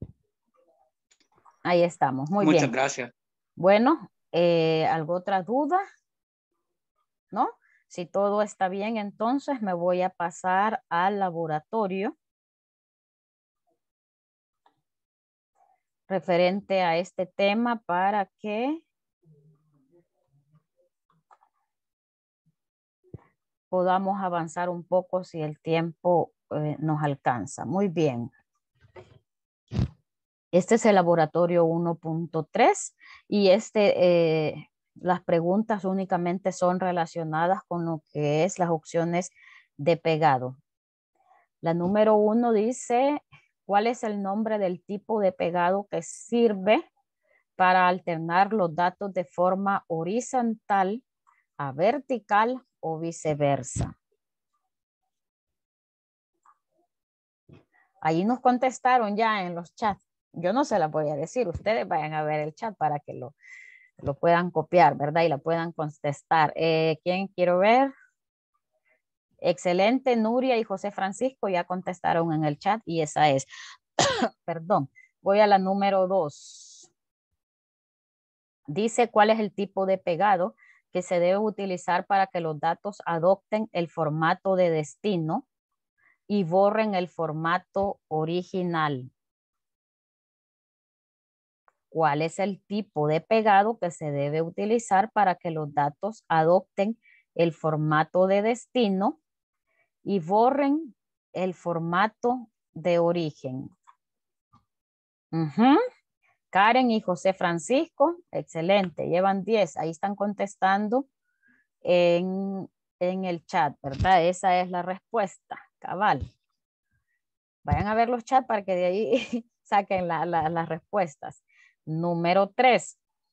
Ahí estamos, muy bien. Muchas gracias. Bueno, eh, ¿alguna otra duda? ¿No? Si todo está bien, entonces me voy a pasar al laboratorio referente a este tema para que podamos avanzar un poco si el tiempo eh, nos alcanza. Muy bien. Este es el laboratorio uno punto tres y este, eh, las preguntas únicamente son relacionadas con lo que es las opciones de pegado. La número uno dice, ¿cuál es el nombre del tipo de pegado que sirve para alternar los datos de forma horizontal a vertical o viceversa? Ahí nos contestaron ya en los chats. Yo no se las voy a decir, ustedes vayan a ver el chat para que lo, lo puedan copiar, ¿verdad? Y la puedan contestar. Eh, ¿Quién quiero ver? Excelente, Nuria y José Francisco ya contestaron en el chat y esa es. Perdón, voy a la número dos. Dice cuál es el tipo de pegado que se debe utilizar para que los datos adopten el formato de destino y borren el formato original. ¿Cuál es el tipo de pegado que se debe utilizar para que los datos adopten el formato de destino y borren el formato de origen? Uh-huh. Karen y José Francisco, excelente, llevan diez, ahí están contestando en, en el chat, ¿verdad? Esa es la respuesta, cabal. Vayan a ver los chats para que de ahí saquen la, la, las respuestas. Número tres.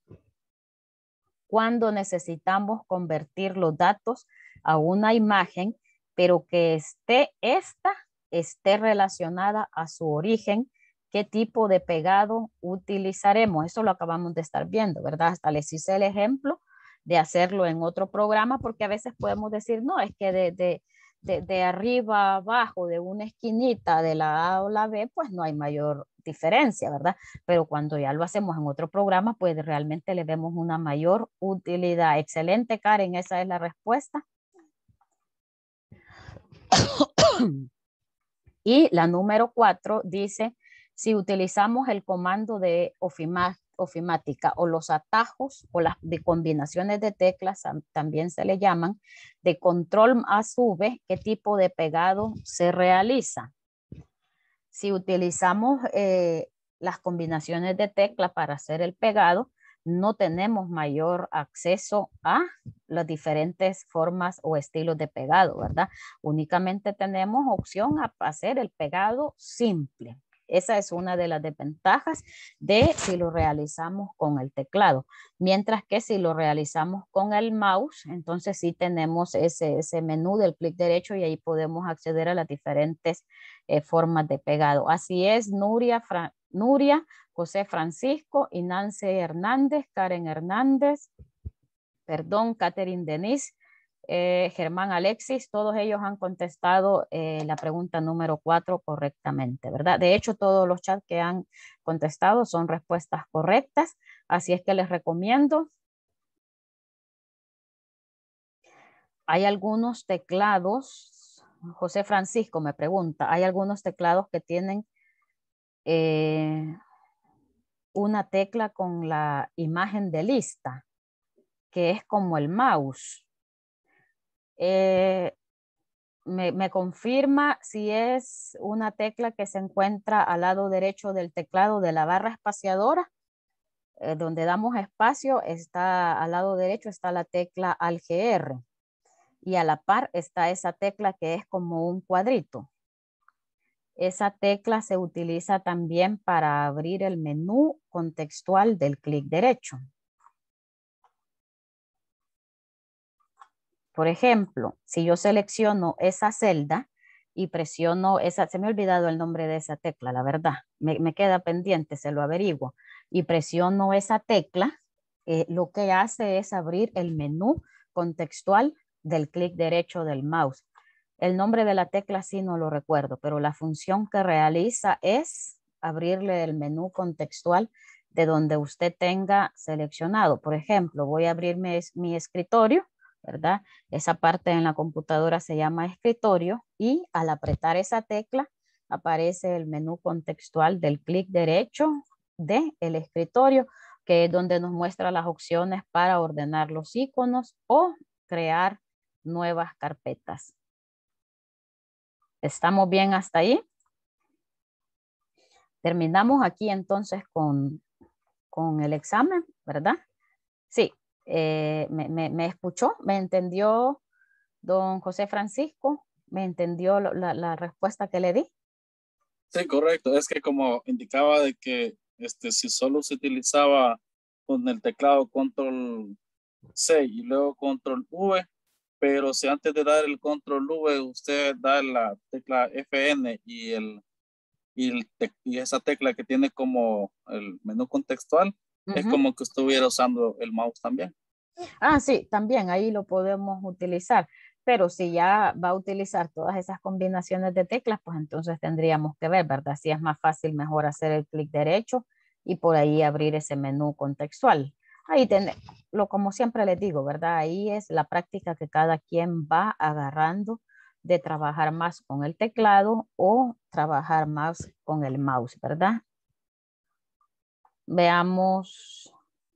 Cuando necesitamos convertir los datos a una imagen, pero que esté esta esté relacionada a su origen, ¿qué tipo de pegado utilizaremos? Eso lo acabamos de estar viendo, ¿verdad? Hasta les hice el ejemplo de hacerlo en otro programa, porque a veces podemos decir, no, es que de, de, de, de arriba a abajo, de una esquinita, de la A o la B, pues no hay mayor diferencia, ¿verdad? Pero cuando ya lo hacemos en otro programa, pues realmente le vemos una mayor utilidad. Excelente, Karen, esa es la respuesta. Y la número cuatro dice, si utilizamos el comando de ofima, ofimática o los atajos o las de combinaciones de teclas, también se le llaman, de control más V, ¿qué tipo de pegado se realiza? Si utilizamos eh, las combinaciones de tecla para hacer el pegado, no tenemos mayor acceso a las diferentes formas o estilos de pegado, ¿verdad? Únicamente tenemos opción a hacer el pegado simple. Esa es una de las desventajas de si lo realizamos con el teclado. Mientras que si lo realizamos con el mouse, entonces sí tenemos ese, ese menú del clic derecho y ahí podemos acceder a las diferentes eh, formas de pegado. Así es, Nuria, Fra Nuria, José Francisco, y Nancy Hernández, Karen Hernández, perdón, Catherine Denise, eh, Germán Alexis, todos ellos han contestado eh, la pregunta número cuatro correctamente, ¿verdad? De hecho, todos los chats que han contestado son respuestas correctas, así es que les recomiendo. Hay algunos teclados, José Francisco me pregunta, hay algunos teclados que tienen eh, una tecla con la imagen de lista, que es como el mouse. Eh, me, me confirma si es una tecla que se encuentra al lado derecho del teclado de la barra espaciadora, eh, donde damos espacio, está al lado derecho está la tecla Alt G R y a la par está esa tecla que es como un cuadrito. Esa tecla se utiliza también para abrir el menú contextual del clic derecho. Por ejemplo, si yo selecciono esa celda y presiono esa, se me ha olvidado el nombre de esa tecla, la verdad, me, me queda pendiente, se lo averiguo, y presiono esa tecla, eh, lo que hace es abrir el menú contextual del clic derecho del mouse. El nombre de la tecla sí no lo recuerdo, pero la función que realiza es abrirle el menú contextual de donde usted tenga seleccionado. Por ejemplo, voy a abrir mi, mi escritorio, ¿verdad? Esa parte en la computadora se llama escritorio y al apretar esa tecla aparece el menú contextual del clic derecho del escritorio, que es donde nos muestra las opciones para ordenar los iconos o crear nuevas carpetas. ¿Estamos bien hasta ahí? Terminamos aquí entonces con, con el examen, ¿verdad? Sí, eh, me, me, me escuchó, me entendió don José Francisco, me entendió la, la respuesta que le di. Sí, correcto. Es que como indicaba de que este, si solo se utilizaba con el teclado control C y luego control V, pero si antes de dar el control V usted da la tecla F N y, el, y, el y esa tecla que tiene como el menú contextual, uh-huh, es como que estuviera usando el mouse también. Ah, sí, también ahí lo podemos utilizar, pero si ya va a utilizar todas esas combinaciones de teclas, pues entonces tendríamos que ver, ¿verdad? Si es más fácil, mejor hacer el clic derecho y por ahí abrir ese menú contextual. Ahí tenemos, lo como siempre les digo, ¿verdad? Ahí es la práctica que cada quien va agarrando de trabajar más con el teclado o trabajar más con el mouse, ¿verdad? Veamos.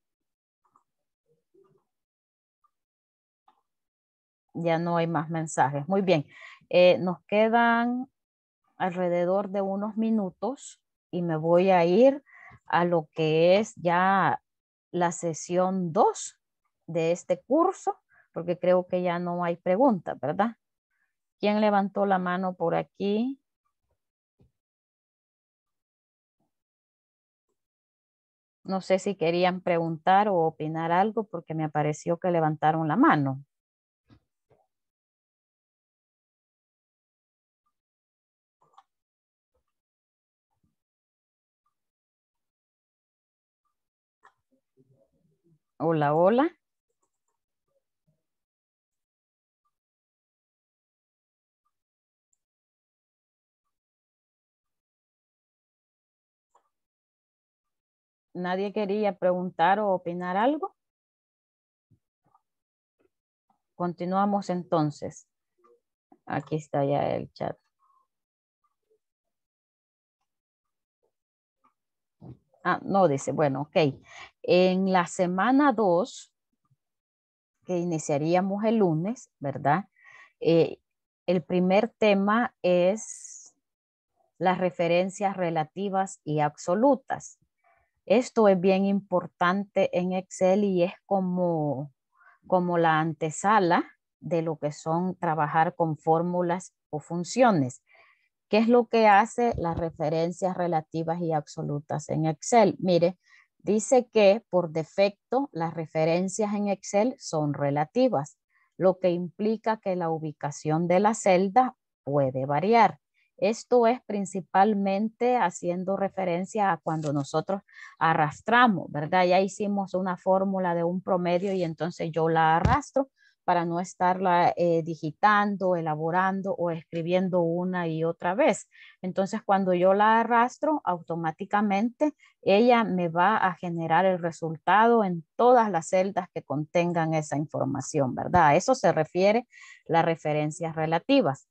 Ya no hay más mensajes. Muy bien. Eh, nos quedan alrededor de unos minutos y me voy a ir a lo que es ya la sesión dos de este curso, porque creo que ya no hay preguntas, ¿verdad? ¿Quién levantó la mano por aquí? No sé si querían preguntar o opinar algo porque me pareció que levantaron la mano. Hola, hola. ¿Nadie quería preguntar o opinar algo? Continuamos entonces. Aquí está ya el chat. Ah, no, dice, bueno, ok. En la semana dos, que iniciaríamos el lunes, ¿verdad? Eh, el primer tema es las referencias relativas y absolutas. Esto es bien importante en Excel y es como, como la antesala de lo que son trabajar con fórmulas o funciones. ¿Qué es lo que hace las referencias relativas y absolutas en Excel? Mire, dice que por defecto las referencias en Excel son relativas, lo que implica que la ubicación de la celda puede variar. Esto es principalmente haciendo referencia a cuando nosotros arrastramos, ¿verdad? Ya hicimos una fórmula de un promedio y entonces yo la arrastro para no estarla eh, digitando, elaborando o escribiendo una y otra vez. Entonces, cuando yo la arrastro, automáticamente ella me va a generar el resultado en todas las celdas que contengan esa información, ¿verdad? A eso se refiere las referencias relativas.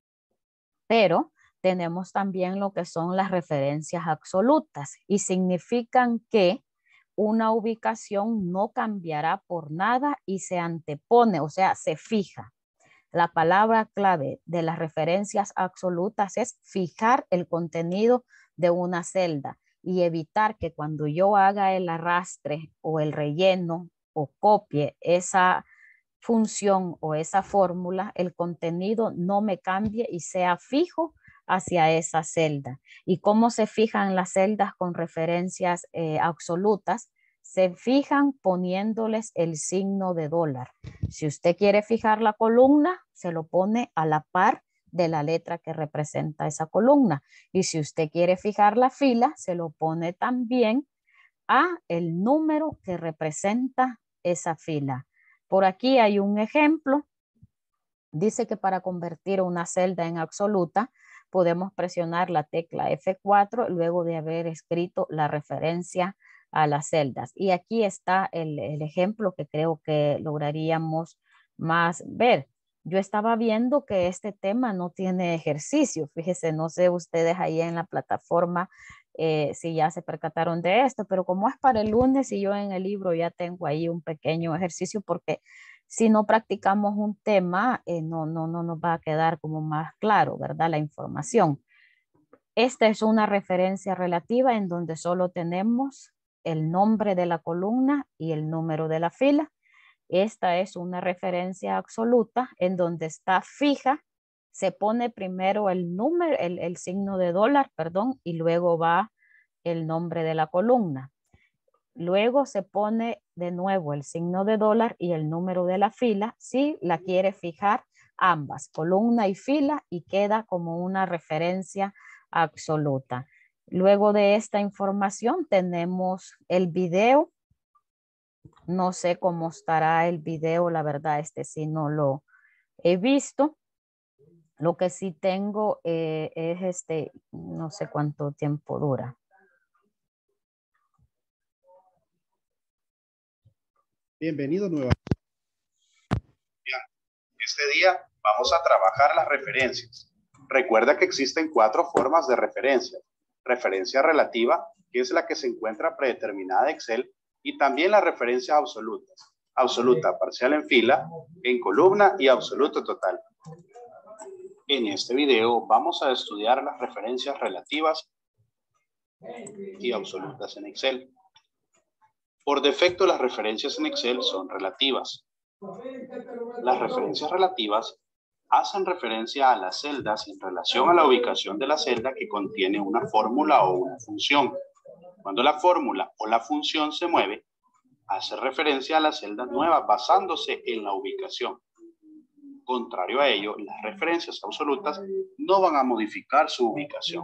Pero tenemos también lo que son las referencias absolutas y significan que una ubicación no cambiará por nada y se antepone, o sea, se fija. La palabra clave de las referencias absolutas es fijar el contenido de una celda y evitar que cuando yo haga el arrastre o el relleno o copie esa función o esa fórmula, el contenido no me cambie y sea fijo hacia esa celda. ¿Y cómo se fijan las celdas con referencias eh, absolutas? Se fijan poniéndoles el signo de dólar. Si usted quiere fijar la columna, se lo pone a la par de la letra que representa esa columna. Y si usted quiere fijar la fila, se lo pone también a el número que representa esa fila. Por aquí hay un ejemplo. Dice que para convertir una celda en absoluta, podemos presionar la tecla F cuatro luego de haber escrito la referencia a las celdas. Y aquí está el, el ejemplo que creo que lograríamos más ver. Yo estaba viendo que este tema no tiene ejercicio. Fíjese, no sé ustedes ahí en la plataforma eh, si ya se percataron de esto, pero como es para el lunes y yo en el libro ya tengo ahí un pequeño ejercicio porque si no practicamos un tema, eh, no, no, no nos va a quedar como más claro, ¿verdad? La información. Esta es una referencia relativa en donde solo tenemos el nombre de la columna y el número de la fila. Esta es una referencia absoluta en donde está fija, se pone primero el número, el, el signo de dólar, perdón, y luego va el nombre de la columna. Luego se pone de nuevo el signo de dólar y el número de la fila si la quiere fijar ambas, columna y fila, y queda como una referencia absoluta. Luego de esta información tenemos el video. No sé cómo estará el video, la verdad, este sí no lo he visto. Lo que sí tengo eh, es este, no sé cuánto tiempo dura. Bienvenido nuevamente. Bien, este día vamos a trabajar las referencias. Recuerda que existen cuatro formas de referencia. Referencia relativa, que es la que se encuentra predeterminada en Excel, y también las referencias absolutas. Absoluta parcial en fila, en columna y absoluto total. En este video vamos a estudiar las referencias relativas y absolutas en Excel. Por defecto, las referencias en Excel son relativas. Las referencias relativas hacen referencia a las celdas en relación a la ubicación de la celda que contiene una fórmula o una función. Cuando la fórmula o la función se mueve, hace referencia a las celdas nuevas basándose en la ubicación. Contrario a ello, las referencias absolutas no van a modificar su ubicación.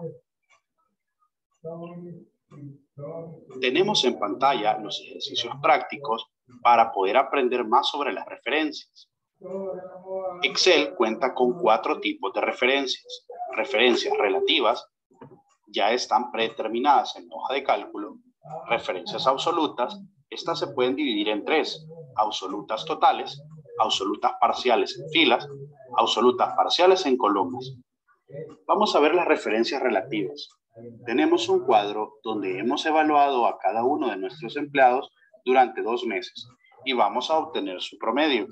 Tenemos en pantalla los ejercicios prácticos para poder aprender más sobre las referencias. Excel cuenta con cuatro tipos de referencias. Referencias relativas, ya están predeterminadas en la hoja de cálculo. Referencias absolutas, estas se pueden dividir en tres: absolutas totales, absolutas parciales en filas, absolutas parciales en columnas. Vamos a ver las referencias relativas. Tenemos un cuadro donde hemos evaluado a cada uno de nuestros empleados durante dos meses y vamos a obtener su promedio.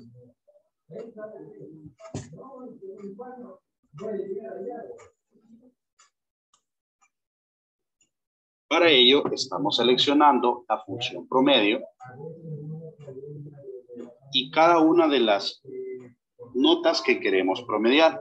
Para ello, estamos seleccionando la función promedio y cada una de las notas que queremos promediar.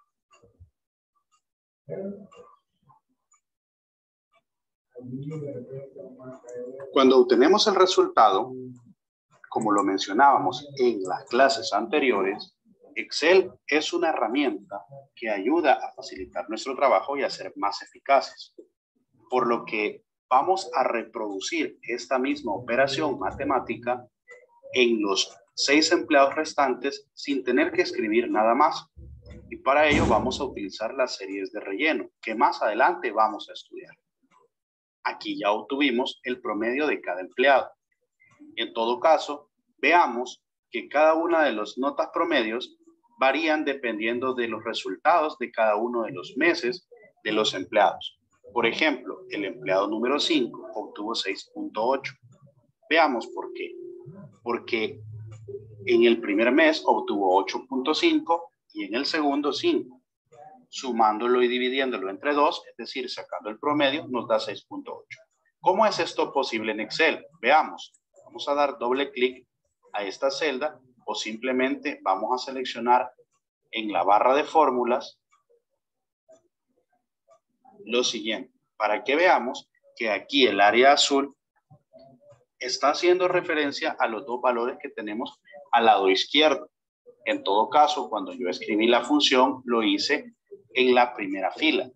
Cuando obtenemos el resultado, como lo mencionábamos en las clases anteriores, Excel es una herramienta que ayuda a facilitar nuestro trabajo y a ser más eficaces. Por lo que vamos a reproducir esta misma operación matemática en los seis empleados restantes sin tener que escribir nada más. Y para ello vamos a utilizar las series de relleno, que más adelante vamos a estudiar. Aquí ya obtuvimos el promedio de cada empleado. En todo caso, veamos que cada una de las notas promedios varían dependiendo de los resultados de cada uno de los meses de los empleados. Por ejemplo, el empleado número cinco obtuvo seis punto ocho. Veamos por qué. Porque en el primer mes obtuvo ocho punto cinco y en el segundo cinco. Sumándolo y dividiéndolo entre dos, es decir, sacando el promedio, nos da seis punto ocho. ¿Cómo es esto posible en Excel? Veamos. Vamos a dar doble clic a esta celda o simplemente vamos a seleccionar en la barra de fórmulas lo siguiente, para que veamos que aquí el área azul está haciendo referencia a los dos valores que tenemos al lado izquierdo. En todo caso, cuando yo escribí la función, lo hice en la primera fila.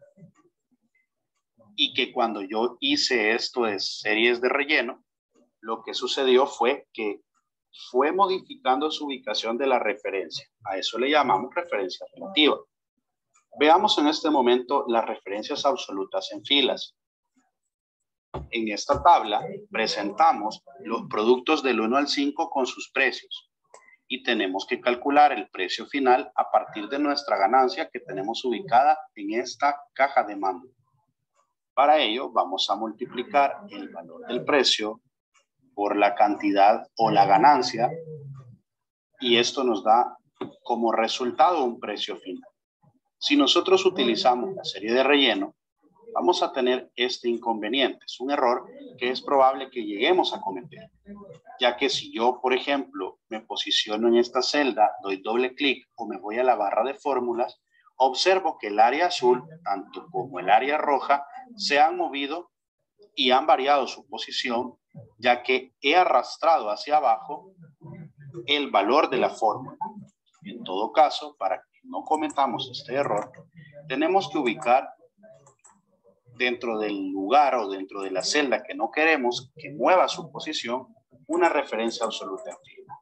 Y que cuando yo hice esto de series de relleno, lo que sucedió fue que fue modificando su ubicación de la referencia. A eso le llamamos referencia relativa. Veamos en este momento las referencias absolutas en filas. En esta tabla presentamos los productos del uno al cinco con sus precios. Y tenemos que calcular el precio final a partir de nuestra ganancia que tenemos ubicada en esta caja de mando. Para ello vamos a multiplicar el valor del precio por la cantidad o la ganancia y esto nos da como resultado un precio final. Si nosotros utilizamos la serie de relleno, vamos a tener este inconveniente. Es un error que es probable que lleguemos a cometer, ya que si yo, por ejemplo, me posiciono en esta celda, doy doble clic o me voy a la barra de fórmulas, observo que el área azul, tanto como el área roja, se han movido y han variado su posición, ya que he arrastrado hacia abajo el valor de la fórmula. En todo caso, para que no cometamos este error, tenemos que ubicar dentro del lugar o dentro de la celda que no queremos que mueva su posición una referencia absoluta en fila.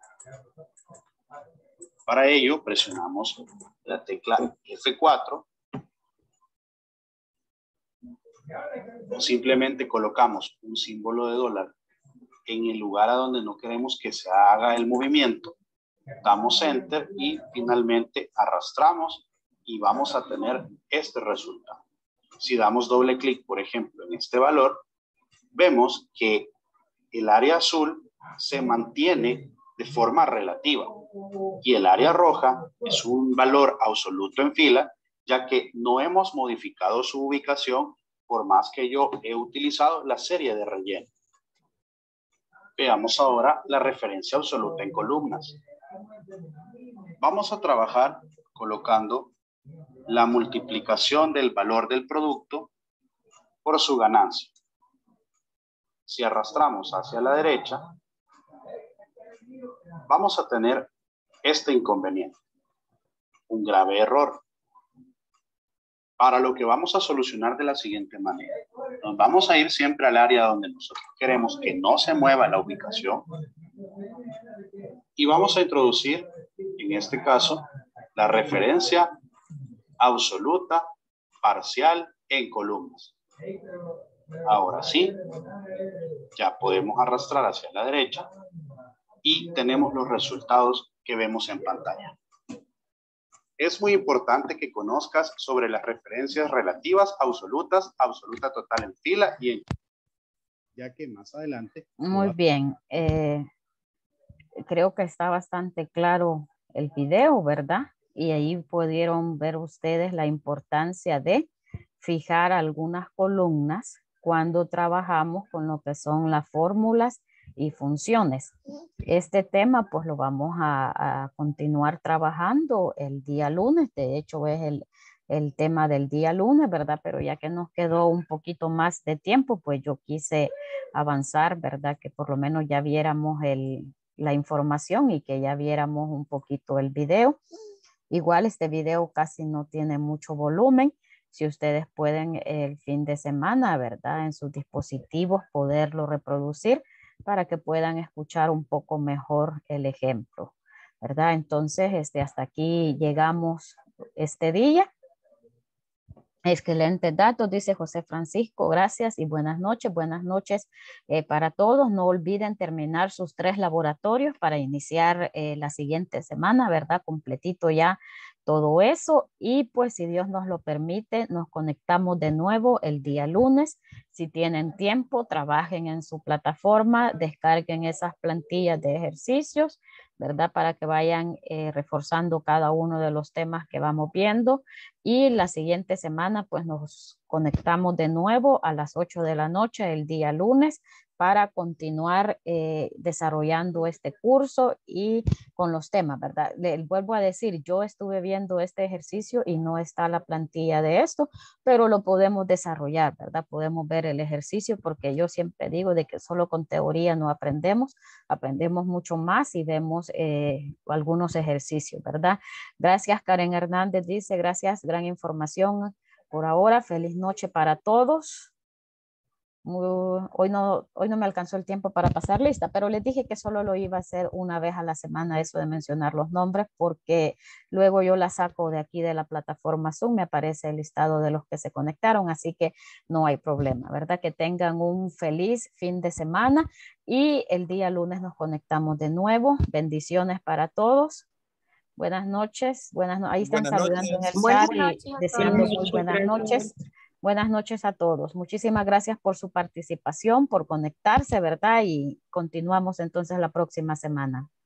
Para ello, presionamos la tecla F cuatro o simplemente colocamos un símbolo de dólar en el lugar a donde no queremos que se haga el movimiento. Damos Enter y finalmente arrastramos y vamos a tener este resultado. Si damos doble clic, por ejemplo, en este valor, vemos que el área azul se mantiene de forma relativa y el área roja es un valor absoluto en fila, ya que no hemos modificado su ubicación por más que yo he utilizado la serie de relleno. Veamos ahora la referencia absoluta en columnas. Vamos a trabajar colocando la multiplicación del valor del producto por su ganancia. Si arrastramos hacia la derecha, vamos a tener este inconveniente, un grave error. Para lo que vamos a solucionar de la siguiente manera. Nos vamos a ir siempre al área donde nosotros queremos que no se mueva la ubicación. Y vamos a introducir, en este caso, la referencia absoluta, parcial en columnas. Ahora sí, ya podemos arrastrar hacia la derecha y tenemos los resultados que vemos en pantalla. Es muy importante que conozcas sobre las referencias relativas, absolutas, absoluta total en fila y en... Ya que más adelante... Muy bien. Eh, creo que está bastante claro el video, ¿verdad? Y ahí pudieron ver ustedes la importancia de fijar algunas columnas cuando trabajamos con lo que son las fórmulas y funciones. Este tema pues lo vamos a, a continuar trabajando el día lunes. De hecho es el, el tema del día lunes, ¿verdad? Pero ya que nos quedó un poquito más de tiempo, pues yo quise avanzar, ¿verdad? Que por lo menos ya viéramos el, la información y que ya viéramos un poquito el video. Igual este video casi no tiene mucho volumen. Si ustedes pueden el fin de semana, ¿verdad? En sus dispositivos poderlo reproducir para que puedan escuchar un poco mejor el ejemplo, ¿verdad? Entonces, este, hasta aquí llegamos este día. Excelentes datos, dice José Francisco, gracias y buenas noches. Buenas noches eh, para todos. No olviden terminar sus tres laboratorios para iniciar eh, la siguiente semana, ¿verdad? Completito ya todo eso. Y pues si Dios nos lo permite, nos conectamos de nuevo el día lunes. Si tienen tiempo, trabajen en su plataforma, descarguen esas plantillas de ejercicios, ¿verdad? Para que vayan eh, reforzando cada uno de los temas que vamos viendo. Y la siguiente semana, pues nos conectamos de nuevo a las ocho de la noche el día lunes para continuar eh, desarrollando este curso y con los temas, ¿verdad? Le, vuelvo a decir, yo estuve viendo este ejercicio y no está la plantilla de esto, pero lo podemos desarrollar, ¿verdad? Podemos ver el ejercicio porque yo siempre digo de que solo con teoría no aprendemos, aprendemos mucho más y vemos eh, algunos ejercicios, ¿verdad? Gracias, Karen Hernández dice, gracias, gran información por ahora, feliz noche para todos. Uh, hoy, no, hoy no me alcanzó el tiempo para pasar lista, pero les dije que solo lo iba a hacer una vez a la semana, eso de mencionar los nombres, porque luego yo la saco de aquí de la plataforma Zoom, me aparece el listado de los que se conectaron, así que no hay problema, ¿verdad? Que tengan un feliz fin de semana y el día lunes nos conectamos de nuevo. Bendiciones para todos. Buenas noches. Buenas no Ahí están Buenas saludando noches. en el Buenas chat noches y a diciendo todos. muy buenas noches. Buenas noches a todos. Muchísimas gracias por su participación, por conectarse, ¿verdad? Y continuamos entonces la próxima semana.